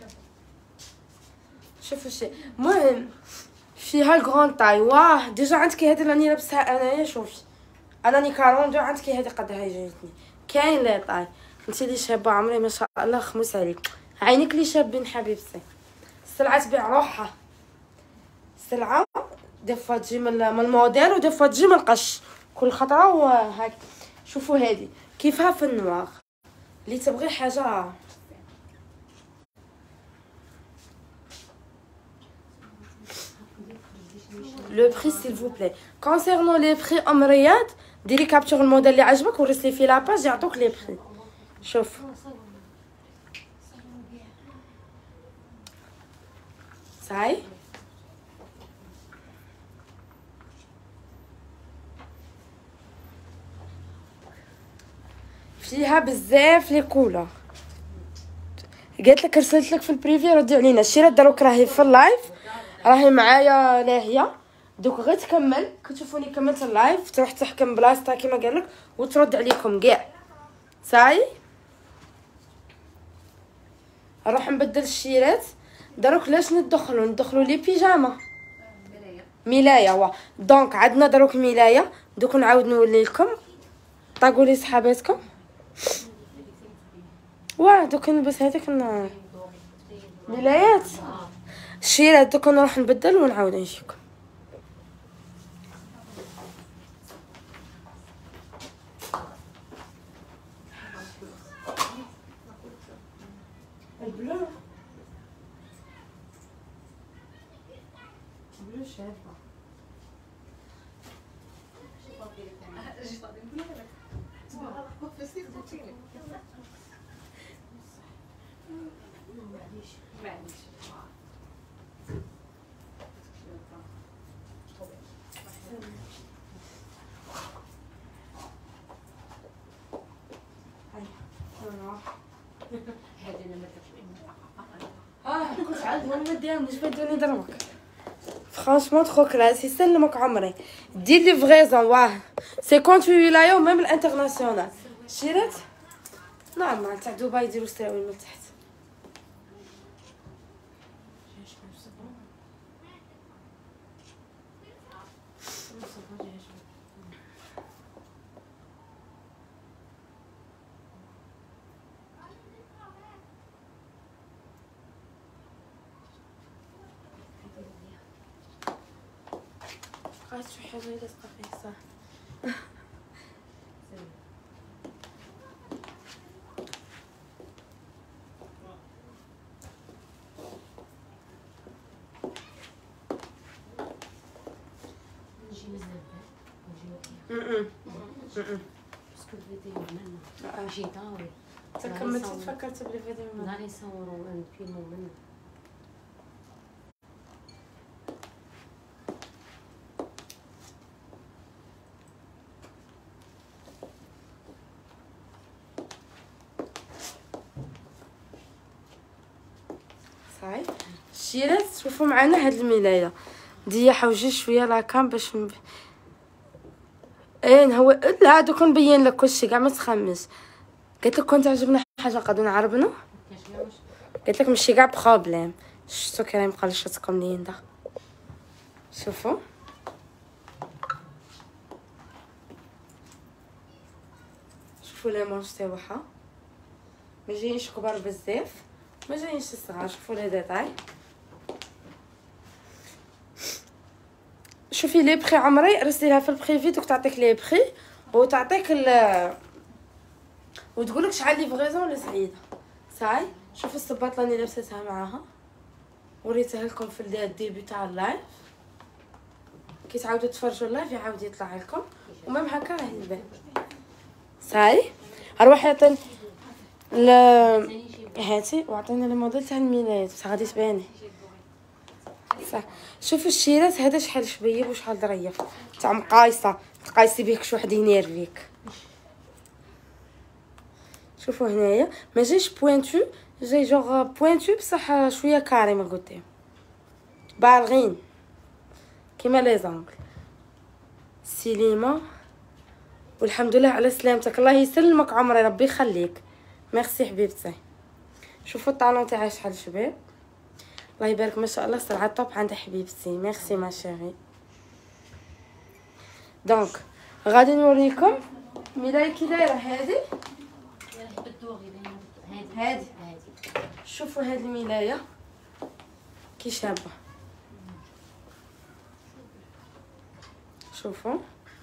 شوفوا الشيء مهم فيها الكرون طاي. واه ديجا عندك هذه راني لابسها انايا. شوفي انا راني 42 عندك هذه قدها جايتني. كاين لي طاي انت اللي شابه عمري ما شاء الله خمس عليك. عينيك اللي شابين حبيبتي. السلعه تبيع روحها. السلعه دي فوا تجي من الموديل ودي فوا تجي من القش كل خطره. وهاك شوفوا هذه كيفها في النوار اللي تبغي حاجه. لو بري سيل فو بلاي. كونسيرنون لي بري ام رياض ديري كابتور الموديل اللي عجبك ورسلي في لاباج يعطوك لي بري. شوف صاي فيها بزاف لي كولور. قالت لك رسلت لك في البريفي ردي علينا. الشيرات دروك راهي في اللايف راهي معايا لاهيه دوك غير تكمل كتشوفوني كملت اللايف تروح تحكم بلاصتها كيما قال لك وترد عليكم كاع. صاي نروح نبدل الشيرات دروك. لاش ندخلوا لي بيجاما ملايه وا دونك عندنا دروك ملايه. دوك نعاود نولي لكم طاقوا لي صحاباتكم واه دوك نلبس هذيك ملايات الشيرات. دوك نروح نبدل ونعاود نجيكم. البلو بلو شابه. كنت عندهم نديهم باش بدوني ضربك. فرانشمون ترو كلاس يسلمك عمري. دير لي فغيزون واه 58 ولايه وميم الانترناسيونال. شيرات نورمال تاع دبي يديروا سراويل من تحت. شو حاجه لاصقه فيه صح. نجي مزال باسكو الفيديو منا جي طاوي تكملت فكرت بالفيديو نهار يصوروا نفيلموا منه. صاي الشيرات شوفوا معنا هاد الملايه دي حوجي شويه لاكام باش اين هو لا دوك نبين لك كلشي كاع ما تخمش. قلت لك كنت عجبنا حاجه قادو نعربنو. قلت لك ماشي كاع بروبليم. شفتو كريم قلشتكم ليندا. شوفوا شوفوا لي مونج تاعها ما جايينش كبار بزاف ما جايينش صغار. شوفوا لي ديتاي. شوفي لي بري عمري رسليها في البريفي دوك تعطيك لي بري وتعطيك وتقولك شحال لي فغيزون ولا سعيده. صاي شوفوا الصباط اللي لابستها معاها وريتها لكم في الديبي تاع اللايف. كي تعاودوا تفرجوا اللايف يعاود يطلع لكم ومام هكا راه يبان. صاي اروح يعطيني هاتي وعطينا الموديل تاع الميلاد بصح غادي تباني صح. شوفوا الشيرات هذا شحال شبيب وشحال ظريف تاع مقايصه تقايسي بيك شي واحد ينيرفيك. شوفوا هنايا ما جايش بوينتو جاي جوغ بوينتو بصح شويه كاري من قدام بالغين كيما لي زونغل. سليمه والحمد لله على سلامتك. الله يسلمك عمري ربي يخليك. ميرسي حبيبتي. شوفوا الطالون تاعها شحال شباب الله يبارك ما شاء الله. سلعه طوب عند حبيبتي. ميرسي ما شيري. دونك غادي نوريكم ملايه كي دايره هذه هادي هادي شوفوا هاد الملايه كي شابه. شوفوا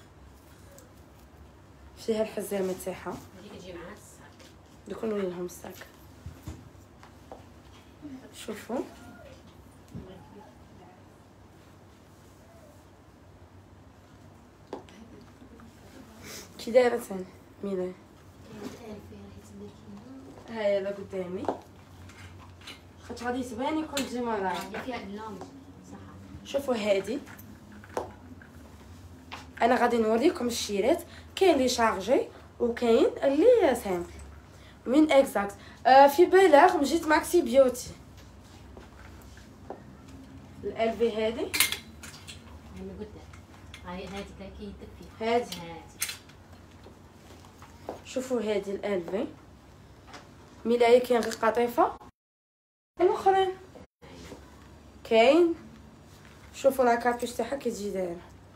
فيها الحزامه تاعها. هذيك تجي معها الصاك. دوك نوري لهم الساك. شوفوا كي دايره ثاني ملايه. هاي لا قدامي خاطر غادي تبان يكون ديما راعي. اللي فيها اللون صح. شوفوا هادي انا غادي نوريكم الشيرات. كاين اللي شارجي وكاين اللي سامبل من اكزاكت. في بلاغ من جهه ماكسي بيوتي. الالفي هادي من قدام هاي هادي كي يدك فيها. هادي هادي شوفوا هادي الالفي ملايه كاين غير قطيفه. الاخرين كاين شوفوا لا كابوش تاعها كي تجي دايره.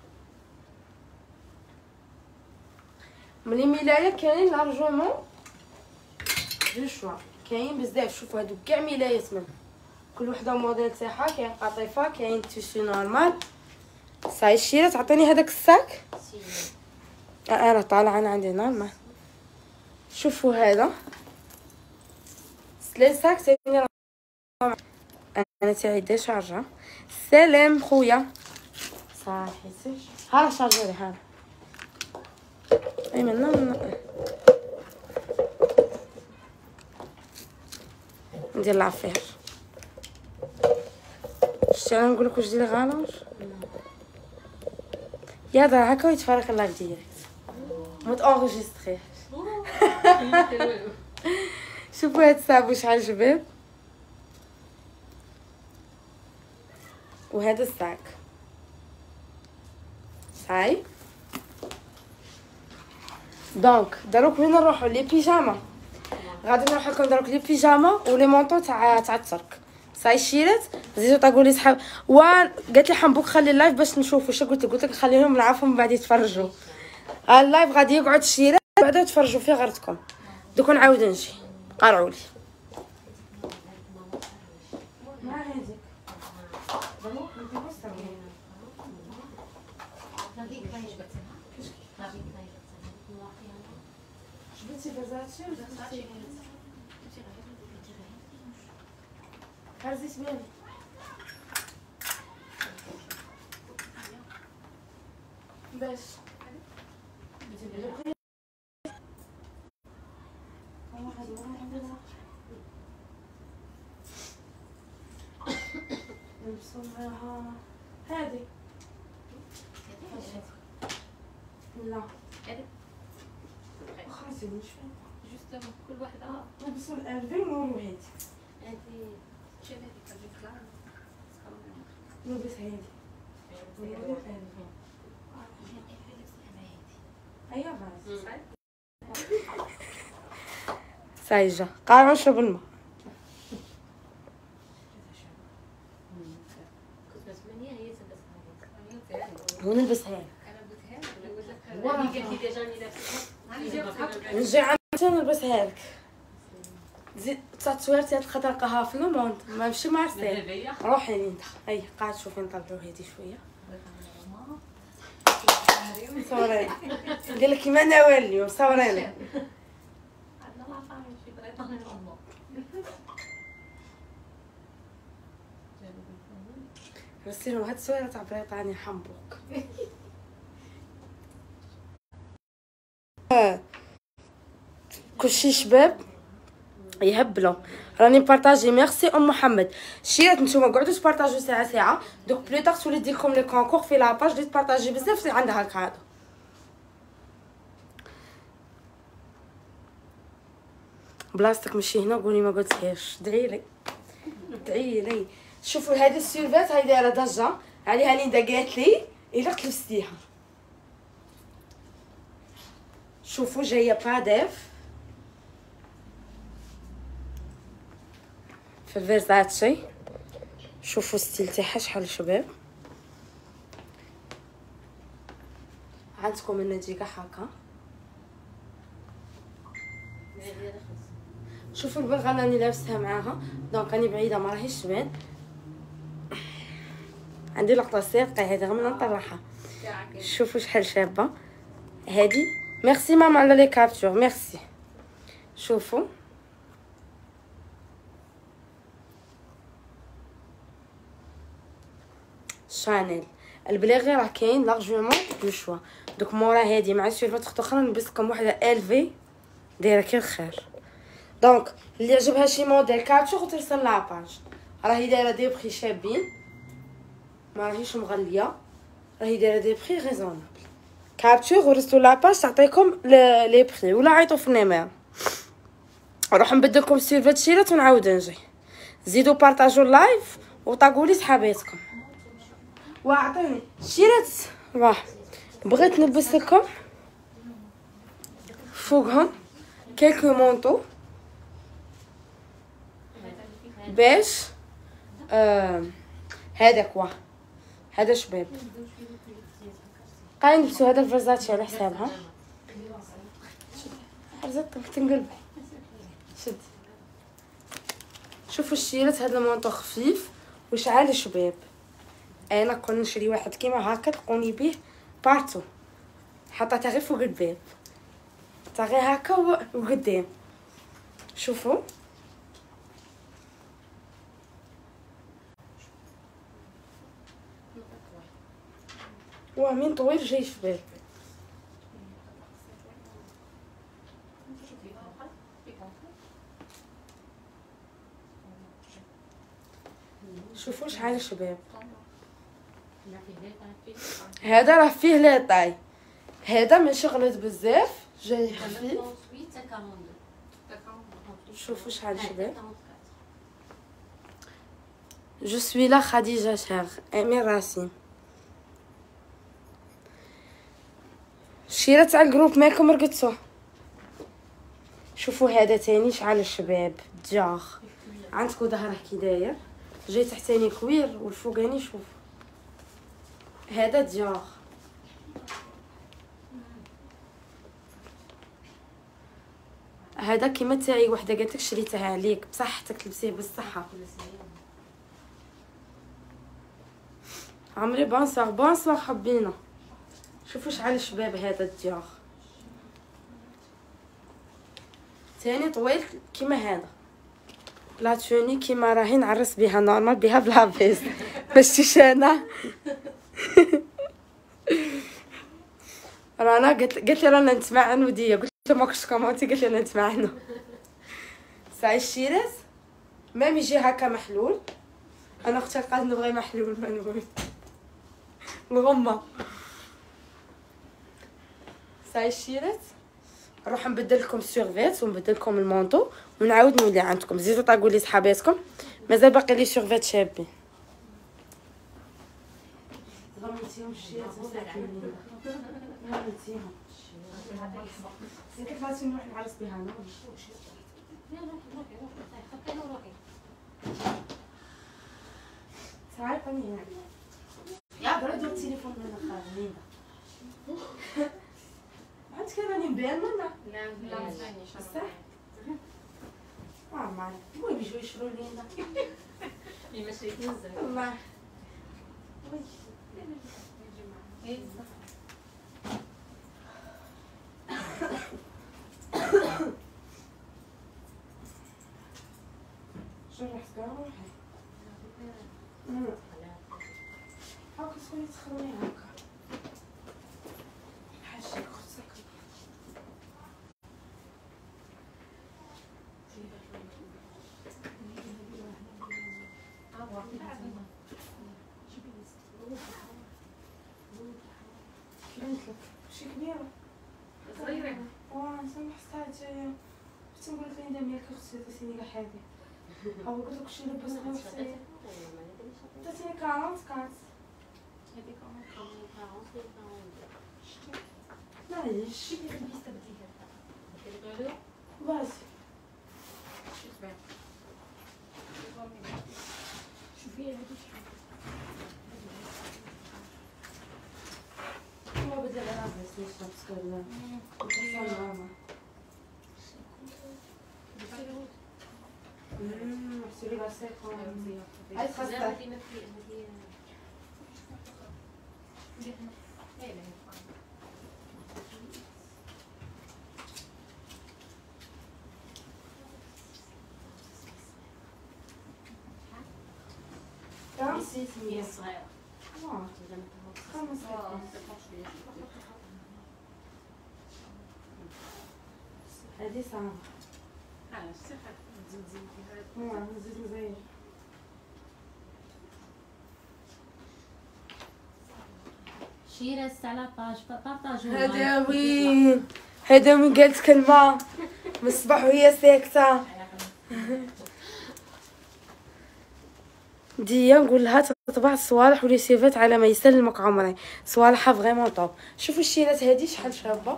ملي ملايه كاين لارجومون دو شوا كاين بزاف. شوفوا هادو كاع ملايات من كل وحده موديل تاعها. كاين قطيفه كاين تيشي نورمال. صاي الشيره تعطيني هذاك الساك. انا طالعه انا عندي نورمال. شوفوا هذا سلي ساك تاعي انا تاعي ديشارجا. سلام خويا صافي سير ها شارجوري ها اي من ندير العفير. شتي انا نقول لك واش ديري غالوش يا دار هكا ويتفرق اللايف ديريكت مت اونغيستري. شوفوا هاد الصابو شحال شباب وهذا الساك صاي. دونك دروك وين نروحو لي بيجاما. غادي نروح لكم دروك لي بيجاما ولي مونطو تاع الترك. صاي الشيرات زيدو طاقوا لي صحاب قالت لي حنبوك خلي اللايف باش نشوفوا. واش قلت لك نخليهم نعرفهم من بعد يتفرجوا. اللايف غادي يقعد الشيرات بعدا تفرجوا فيه غيرتكم. دوك نعاود نجي قرعوا لي ما هذيك جبتي فازاتشي ولا هرزيت بالي. باش نلبسوها هادي لا خلاص نشوف جوست كل واحده نلبسو الالفي ونورو هادي. هادي شوف هادي كتجي كلار نلبس هادي ونورو الالفي. ايوا باز صاي جا قاعد نشرب الماء. ونلبس هاي نجي عندي نلبسها لك. زيد التصوير تاع الخضر لقاها في لوموند ماشي مارسيل. روحي لي انت هيا قاعد شوفي نطلعوا هادي شويه صوري ندير لك كيما انا واليوم صوريني. رسلوا هاد الصوره تاع بريطانيا حنبوك. كلشي شباب يهبلوا راني بارطاجي. ميرسي ام محمد. شيرات نتوما قعدوا تبارطاجيو ساعه ساعه دوك بلو طاغ تولي دير لكم لي كونكور في لاباج اللي تبارطاجي بزاف عندها الكادو. بلاصتك ماشي هنا قولي ما قلتهاش. دعيلي دعيلي. شوفوا هذه السيرفات هاي دايره ضجه عليها. ليندا قالت لي الا لبستيها. شوفوا جايه باديف في الفيرزاتشي. شوفوا الستيل تاعها شحال شباب. عندكم النتيجه هكا شوفوا البلغه راني لابسها معاها، دونك راني بعيده ما راهيش تبان. عندي لقطه صادقه هذه غير من نطرحها. شوفوا شحال شابه هذه. ميرسي ماما على لي كابتور، ميرسي. شوفوا شانيل البلاغي راه كاين لارجومون دو شوا. دوك مورا هادي مع سيرفات اخرى نلبس لكم وحده الفي دايره كي الخير. دونك اللي عجبها شي موديل كاتشوغ ترسل لاباج، راهي دايره دي بخي شابين، ما راهيش مغليه، راهي دايره دي بخي ريزونابل. كابتشوغ ورسلوا لاباج تعطيكم لي بخي، ولا عيطوا في النيمير. نروح نبدلكم سيرفات شيرات ونعاود نجي. زيدوا بارطاجوا اللايف وطاقوا لي صحاباتكم. واعطيني شيرات واه بغيت نلبس لكم فوقهم كيلكو مونطو باش هذاك واه هذا شباب قاعدين نلبسوا هذا الفرزاتشي على حسابها. حرزت تنقلب شد. شوفوا الشيرات هذا المونطو خفيف وشعال شباب. انا كون نشري واحد كيما هكا تلقوني بيه بارتو، حطيتها غير فوق الباب تا غير هكا وقدام. شوفوا واه من طويل جاي شباب. شوفوا شحال شباب. هذا راه فيه لا طاي، هذا من شغلت بزاف جاي خفيف. شوفوا شحال شباب. جو سوي لا خديجه شاغ امير راسين. الشيره تاع الجروب مالكم رقدتو. شوفوا هذا تاني شحال الشباب دجاغ. عندكم ظهره كي داير جاي تحتاني كوير والفوقاني شوف هذا دجاغ. هذا كيما تاعي وحده قالت لك شريتها عليك بصحتك تلبسيه بالصحه. عمري بونسوار حبينا. شوفوا شحال الشباب هذا الدجاغ ثاني طويل كيما هذا. لا توني كيما راهي نعرس بها نورمال بها بلا فيس ماشي انا. رانا قالت لي رانا نسمع عنو ديا، قلت له ما كنتش كومونتي، قالت لي انا نسمع عنو. صاي الشيرات ميم يجي هكا محلول. انا اختي قالت نبغي محلول ما نبغي الغمه. صاي الشيرات نروح نبدل لكم سيرفيت ونبدل لكم المونطو ونعاود نولي عندكم. زيدوا طاقوا لي صحاباتكم مازال باقي لي سيرفيت شابين. غمتيهم الشيرات مساكنين غمتيهم. كيف غادي نروح نعرس بها انا؟ تعال قومي هنا يا برد التليفون من خارجين. عندك راني مبان منا؟ لا ما زانيش صح؟ معاك المهم يجيو يشرو لينا اللي ما شريتيش والله. شو راح تقراو هاكا شويه تخروني هاكا حاشاك اختك. كلمتلك شي كبيرة صغيرة واه سمح حسيت تنقول لك لي دامي اختي درتيني كاع حادي او قلت لك شي لبس غير درتيني 40 كات هذيك 40 معليش شي اللي بديتها بس شوفي هذيك ما بدي العب بس نشرب سكر لا. celui-là c'est quand même. هاي خاصة. هذه ما في كم 600. هي صغيرة. خمس. هذه صعبة. نزيد مزيان. شيرة على باج بارطاجو. هذا وين؟ هذا وين قالت كلمة من الصباح وهي ساكتة. ديا نقول لها تطبع الصوالح ولي سيفات على ما يسلمك عمري. صوالحها فريمون طوب. شوفوا الشيرات هذه شحال شابه.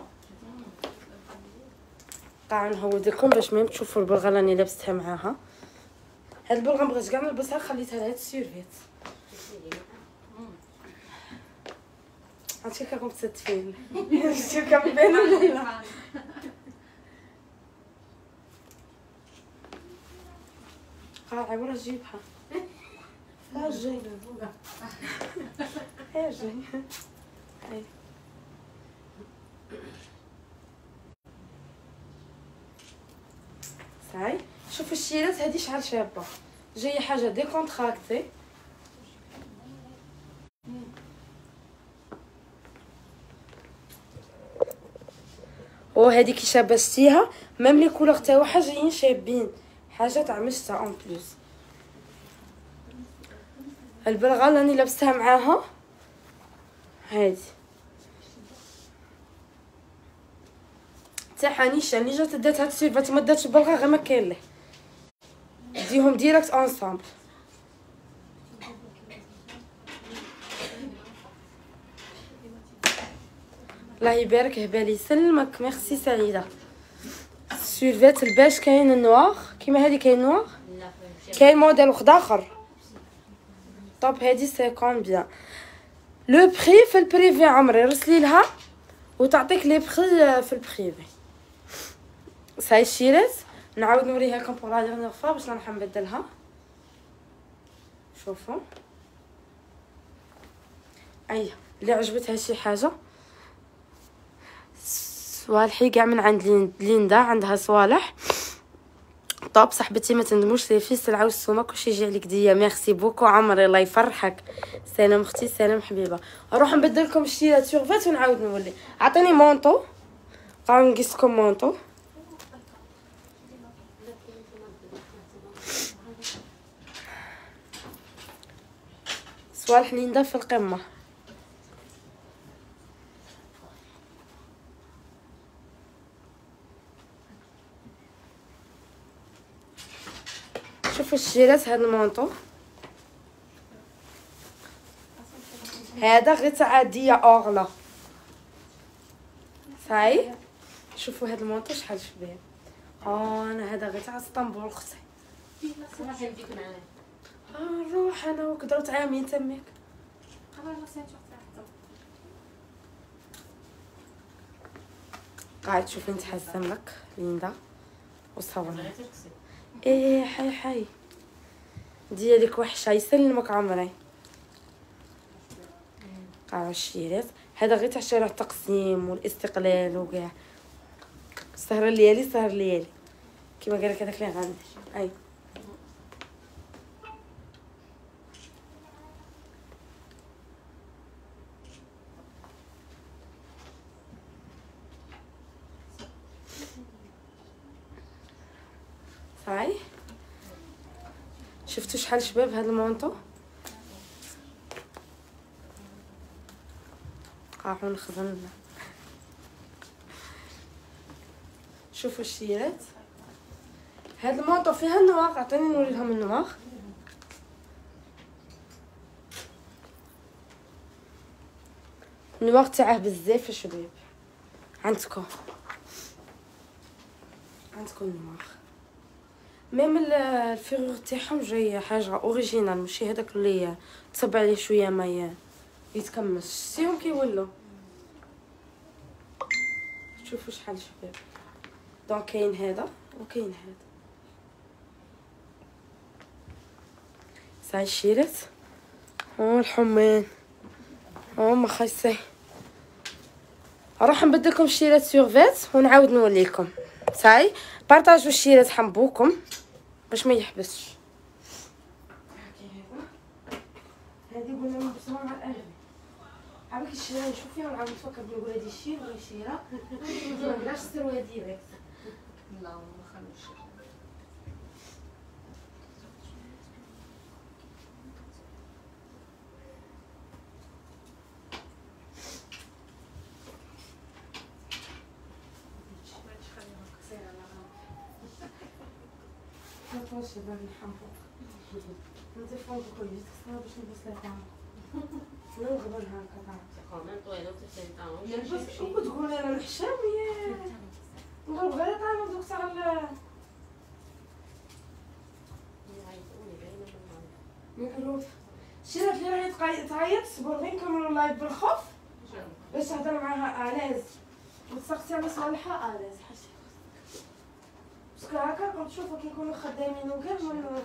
قاع نهود لكم باش ميم تشوفوا البلغه راني لابستها معاها. هاد البلغه بغيت كاع نلبسها خليتها لهاد السيرفيت. عرفتي كاكم تستفيل. شتي كنبان ولا لا؟ قاع ورا جيبها. لا جاي هي جاي هاي صاي. شوفوا الشيرات هذه شحال شابه جايه حاجه ديكونتراكتي. وهذه كي شابه شتيها ميم لي كولور تاعها جايين شابين حاجه تاع مشتا اون بلوس. البلغه راني لابستها معاها هادي تاع حنيشه اللي جات دات هاد السيرفات ما داتش البلغه غير ما كاين ليه ديهم ديريكت انصامبل. الله يبارك هبالي يسلمك. ميرسي سعيده. السيرفات الباش كاين النوار كيما هادي كاين نوار كاين موديل واحد اخر طب هادي سي كومبيان لو بري في البريفي عمري رسلي لها وتعطيك لي بري في البريفي. صاي الشيرات نعاود نوريها لكم بور لا ديرنيير فوا باش نروح نبدلها. شوفوا اييه اللي عجبتها شي حاجه صوالحي كاع من عند ليندا عندها صوالح طاب. صاحبتي ما تندموش لي في سلعه والسومه كلشي يجي عليك ديا. ميرسي بوكو عمري الله يفرحك. سلام اختي سلام حبيبه. نروح نبدل لكم الشيرات سورفات ونعاود نولي. عطيني مونطو قاعد نقيس لكم مونطو. صوالح ليندا في القمه. شوفوا الشيرات هاد المونطو هذا غير تاع عاديه اورلا صاي. شوفوا هاد المونطو شحال شبيه. انا هذا غير تاع اسطنبول اختي. صراحة نجيك معايا. نروح انا وكدروا عامين تماك. قاعد تشوفي نتحسن لك ليندا وصور. ايه حي حي ديالك وحشه يسلمك عمري. قاع الشيرات هذا غير تاع شارع التقسيم والاستقلال وكاع. سهر الليالي سهر الليالي كيما قالك هذاك اللي غادي. اي صاي. شفتوا شحال شباب هذا المونطو. قاعون نخزن. شوفوا الشيرات هذا المونطو فيها النواق. عطيني نوري لهم النواق. النواق تاعه بزاف الشباب. عندكم النواق ميم الفيغور تاعهم جاي حاجه اوريجينال ماشي هذاك اللي تصب عليه شويه ما يتكمش. شتيهم كيولوا. شوفوا شحال شباب. دونك كاين هذا وكاين هذا. صاي شيرت الحمان ما خايسه. راح نبدلكم الشيرات سورفيت ونعاود نوليكم. صاي بارطاجوا الشيرات حنبوكم باش ما يحبسش. هذه قلنا نبصمها مع الاهل. عباك الشيره نشوف فيها ونعاود نفكر نقول هذه الشيره ولا الشيره ما نقدرش السرويه ديريكت. لا ما خلوش. واش باب نحمقو نتفاهم كويس خصنا باش نلبس لها طعم نغبر هكا طعم كمان طويله وتفلتها نلبس وتقول انا نحشم يا نضرب غير طعم دوك تاع مكروف. الشيرات اللي راهي تعيط صبر غير نكملو اللايف بالخوف باش تهضر معاها الاز وتسقسي على صالحها الاز حاجه باسكو هكا كنت نشوفو كي يكونوا خدامين وكاع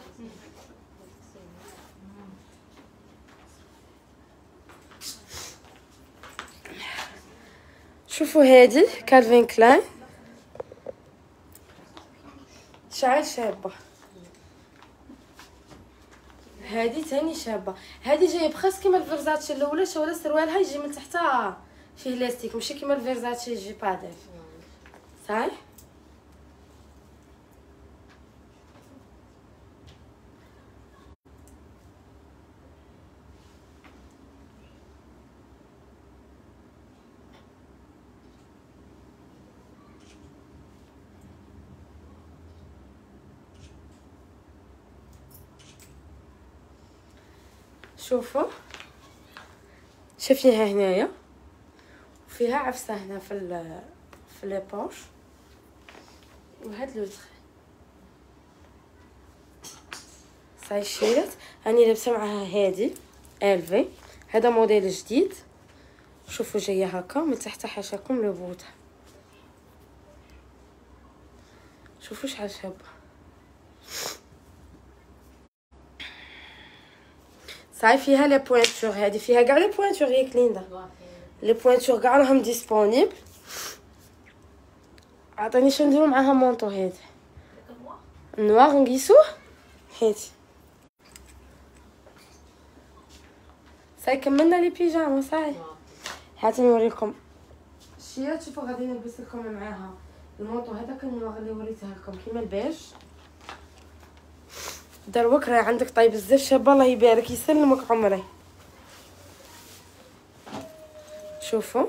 شوفوا هادي كالفين كلاين شعر شابه. هادي تاني شابه. هادي جايه بخاص كيما الفيرزاتشي الاولى ولا سروالها يجي من تحتها فيه لاستيك ماشي كيما الفيرزاتشي يجي بادر. صاي شوفوا شايفينها هنايا وفيها عفسه هنا في لي بوش وهاد لوتر. صاي شيرت راني لابسه معاها هادي الفي. هذا موديل جديد. شوفوا جايه هكا من تحت حاشاكم لو بوت. شوفوا شحال شابه. صاي فيها لي بوينتور. هذه فيها كاع لي بوينتور ياك ليندا. لي بوينتور كاع راهم ديسپونيبل. عطيني شنو نديرو معاها مونطو. هذه نوار نقيسوه. هذه صاي كملنا لي بيجاما. صاي هاتي نوريكم الشيات. شوفوا غادي نلبس لكم معاها المونطو هذاك النوار اللي وريته لكم كيما البيج. دروك راه عندك طيب بزاف شابه الله يبارك يسلمك عمري. شوفوا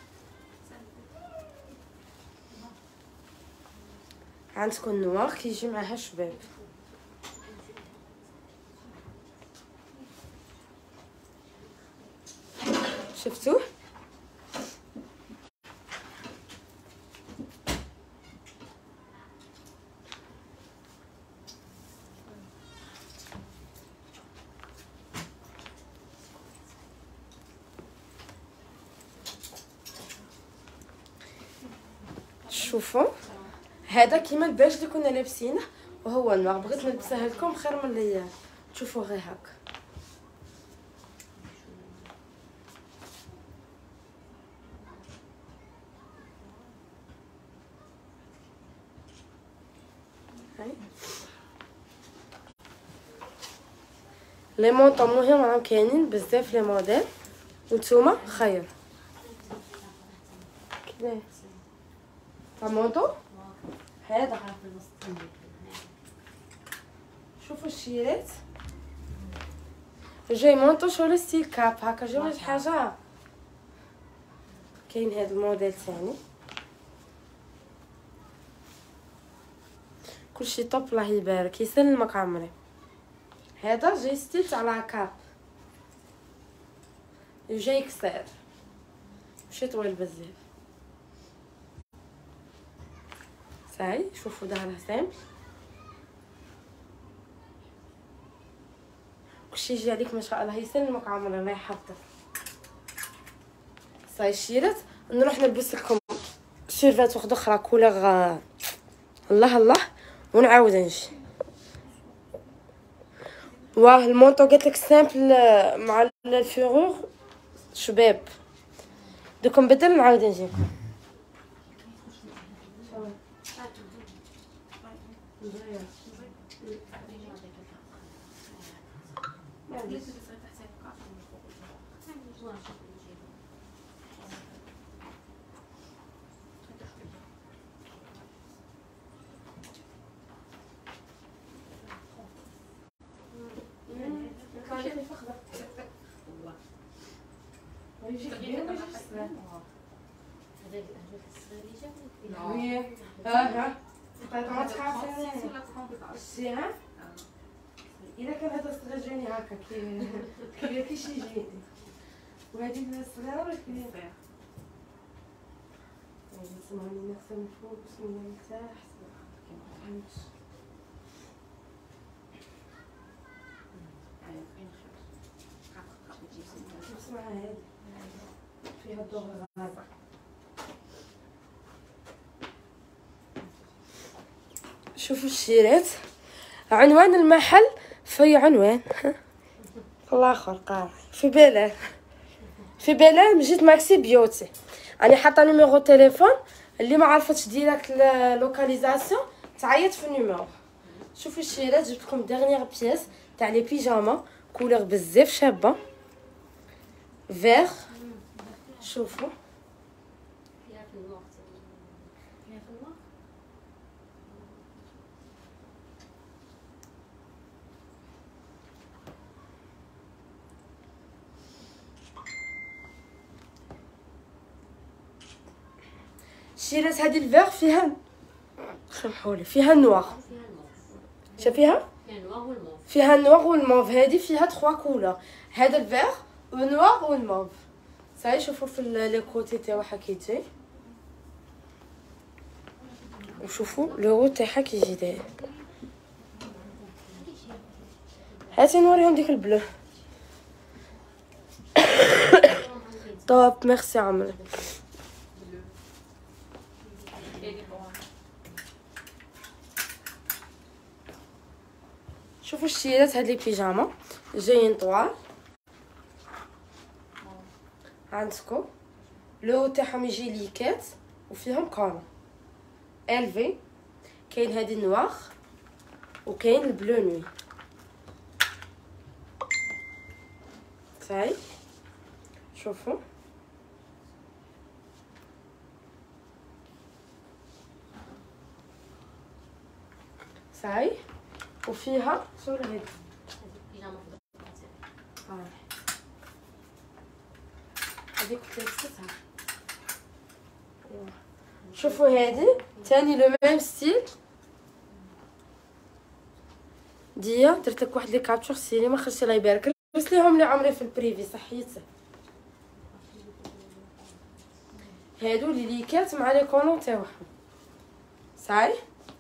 عندكم النوار كيجي معاها شباب. شفتوه شوفوا هذا كيما الباج اللي كنا لابسينه وهو النوار. بغيت نلبسه لكم خير من اللي تشوفوا غير هكا. هاي لي مونطون مهم راهم كاينين بزاف لي موديل وانتوما خير. كيفاه مونطو هذا شوفوا الشيرات جاي مونطو شغل ستيل كاب هكا. جاي واحد حاجه كاين هذا الموديل ثاني كلشي طوب الله يبارك يسلمك عمري. هذا جاي ستيل تاع لا كاب جاي قصير ماشي طويل بزاف. صاي شوفوا ظهره سامبل كلشي يجي عليك ما شاء الله يسلمك عمري الله يحفظك. صاي الشيرات نروح نلبس لكم شيرفات واحده اخرى كولور الله الله ونعاود نجي. واه المونطو قالت لك سامبل مع الفيغور شباب. دوك نبدل نعاود نجيكم. إذا كان هذا الصغير جاني هكا كبير كيشي جيني وهذيك الصغيرة ولا كبيرة؟ نسمعني نغسل من فوق بسم الله نرتاح اسمع هذه فيها الضوء غازة. شوفوا الشيرات، عنوان المحل في عنوان الاخر قاع في بلال مجيت ماكسي بيوتي. راني حاطه نيميرو تليفون، اللي ما عرفتش ديريكت لوكاليزاسيون تعيط في النيميرو. شوفوا الشيرات، جبت لكم ديرنيير بياس تاع لي بيجاما كولور بزاف شابه فيغ. شوفوا الشيرات هذه الفيغ فيها سمحولي فيها النوار. شايفيها فيها النوار والموف. هذه فيها 3 كولور، هذا الفيغ والنوار والموف. صاي شوفوا في لي كوتي تاعها كي تجي، وشوفوا لو تاعها كي يجي داير. هاتي نوريهم ديك البلو. طوب ميرسي عمري. شوفوا الشيرات، هاد لي بيجاما جايين طوال عندكم. لو تاعهم يجي ليكات وفيهم كولون الفي. كاين هادي النوار وكاين البلو نوي. صاي شوفوا صاي وفيها صورة هادي هذيك لبستها. شوفوا هادي تاني لو ميم ستيل ديا. درت لك واحد لي كابتشور سيني ما خرجتي الله يبارك. بس ليهم لي عمري في البريفي صحيته. هادو لي ليكات مع لي كولون تاعهم. صاي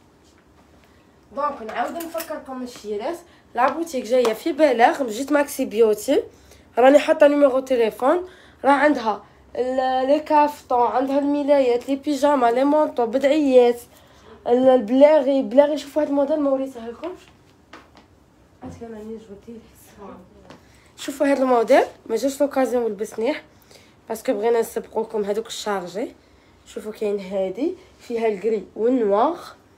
دونك نعاود نفكركم الشيرات. لا بوتيك جايه في بلاغ مجيت ماكسي بيوتي. راني حاطه نيميرو تليفون. راه عندها لي كافتون، عندها الملايات، لي بيجاما، لي مونطو، بدعيات، البلاغي. شوفوا هاد الموديل ما وريته لكمش. شوفوا هاد الموديل ما جاش لوكازيون ولبسنيه باسكو بغينا نسبقوكم هادوك الشارجي. شوفوا كاين هادي فيها الكري والنوار،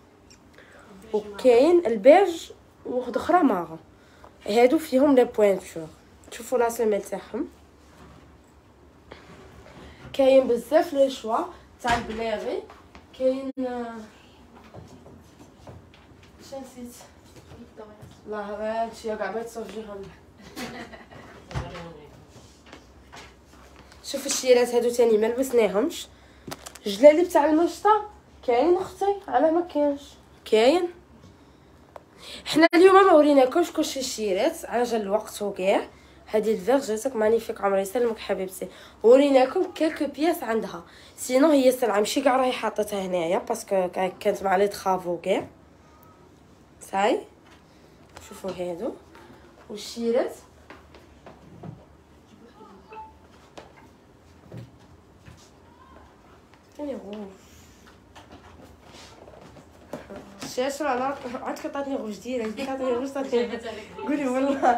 وكاين البيج وواحده اخرى مارون. هادو فيهم لي بوينتور. شوفوا لا سيميل تاعهم. كاين بزاف لي شوا تاع البلاغي. كاين نسيت الله هادشي كاع ما تصوفيهم. شوف الشيرات هادو تاني ما لبسناهمش. جلالي بتاع المشطه كاين اختي على ما كاينش كاين. حنا اليوم ما وريناكمش كلشي الشيرات على جال الوقت وكاع. هذه الفيغ جاتك مانيفيك عمري يسلمك حبيبتي. وريناكم كلكو بياس عندها. سينو هي السلعه ماشي كاع راهي حاطتها هنايا باسكو كانت مع لي طرافو كاع. صاي شوفوا هادو والشيرات كاين غوف. الشاشه على عندك عطاتني غوش ديالك عطاتني غوش قولي والله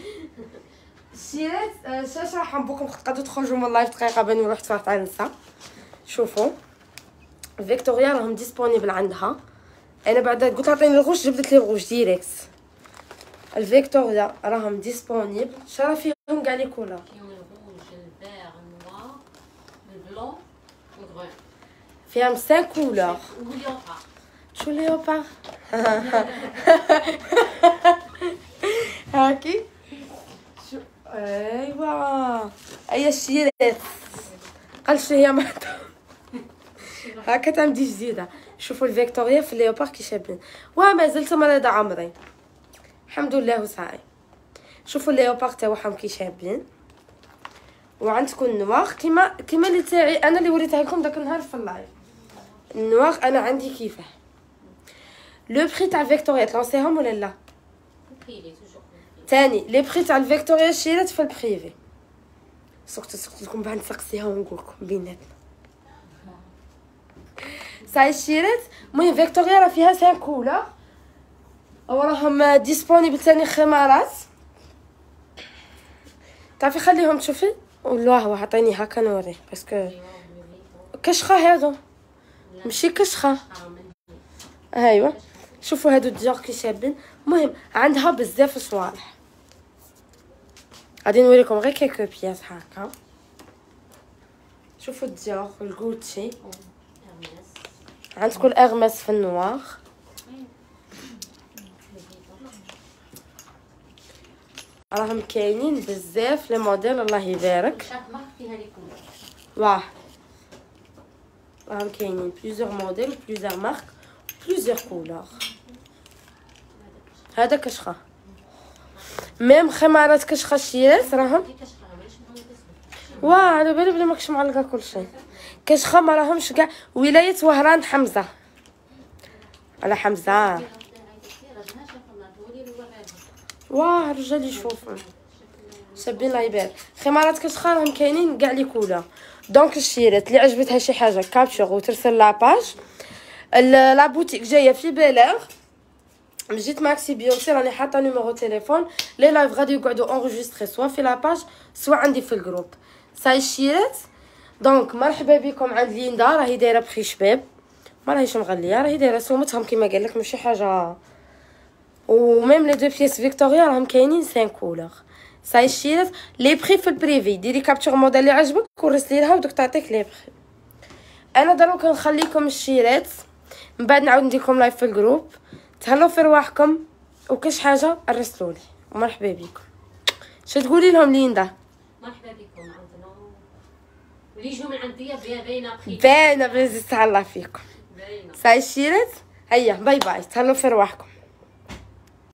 شريت الشاشه راح نبوكم تقدروا تخرجوا من اللايف دقيقه باني نروح تفرجت على النساء. شوفوا فيكتوريا راهم ديسپونيبل عندها. انا بعد قلت عطيني الغوش جبدت لي الغوش ديريكت. الفيكتوريا راهم ديسپونيبل شرا فيهم كاع لي كولور فيهم الروج الفيغ النوار البلون والغون فيهم 5 كولور. واليوبار شو ليوبار هاكي شو ايوا اي شيرات قال شو هي محطه هاكا تعمدي جديده. شوفوا الفيكتوريا في الليوبار كي شابين وما زلت مريضه عمري الحمد لله وسعي. شوفوا الليوبار تاعهم كي شابين وعندكم النواغ كيما اللي تاعي انا اللي وريتها لكم داك النهار في اللايف. النواغ انا عندي كيفاه. لو بري تاع فيكتوريا تلونسيهم ولا لا؟ بريفي توجور تاني لي بري تاع الفيكتوريا شيرات في البريفي. سقت لكم بعد نسقسيها ونقول لكم بيناتنا صاي شيرات. المهم فيكتوريا راه فيها 5 كولور وراهم ديسپونيبل تاني خمارات. تعرفي خليهم تشوفي والله هو عطيني هكا نوريه باسكو كشخه هادو ماشي كشخه. ايوا شوفوا هادو الديور كي شابين. المهم عندها بزاف صوالح غادي نوريكم غير كيكو بياس هكا. شوفوا الديور الغوتشي عندكم الارماس في النوار. راهم كاينين بزاف لي موديل الله يبارك. شاف مارك فيها لي كولور واه راهم كاينين بليزيور موديل بليزيور مارك بليزيور كولور. هذا كشخه ميم خمارات كشخه شيرات راهم واه على بالي بلي ماكش معلقه كلشي. كشخه ما راهمش كاع ولايه وهران حمزه على حمزه. واه رجال يشوفوا شابين الله يبارك. خمارات كشخه راهم كاينين كاع لي كولور. دونك الشيرات اللي عجبتها شي حاجه كابتشر وترسل لاباج. لا بوتيك جايه في بلاغ جيت ماكسي بيوتي راني حاطه نيميرو تليفون. لي لايف غادي يقعدوا انغيستري سوا في لاباج سوا عندي في الجروب. صاي الشيرات دونك مرحبا بكم عند ليندا. راهي دايره بخي شباب ما راهيش مغليه راهي دايره سومتهم كيما قال لك ماشي حاجه. وميم لي دو بيس فيكتوريا راهم كاينين 5 كولور. صاي الشيرات لي بري في البريفي ديري كابتشر موديل اللي عجبك ورسلي لها ودوك تعطيك لي بري. انا دروك نخليكم الشيرات من بعد نعاود نديركم لايف في الجروب. تهلاو في رواحكم وكاش حاجه ارسلولي ومرحبا بكم. شنو تقولي لهم ليندا؟ مرحبا بكم عندنا واللي يجوا من عندي باينه بخير باينه بزاف. تهلا فيكم باينه. صاي الشيرات هيا باي باي تهلاو في رواحكم.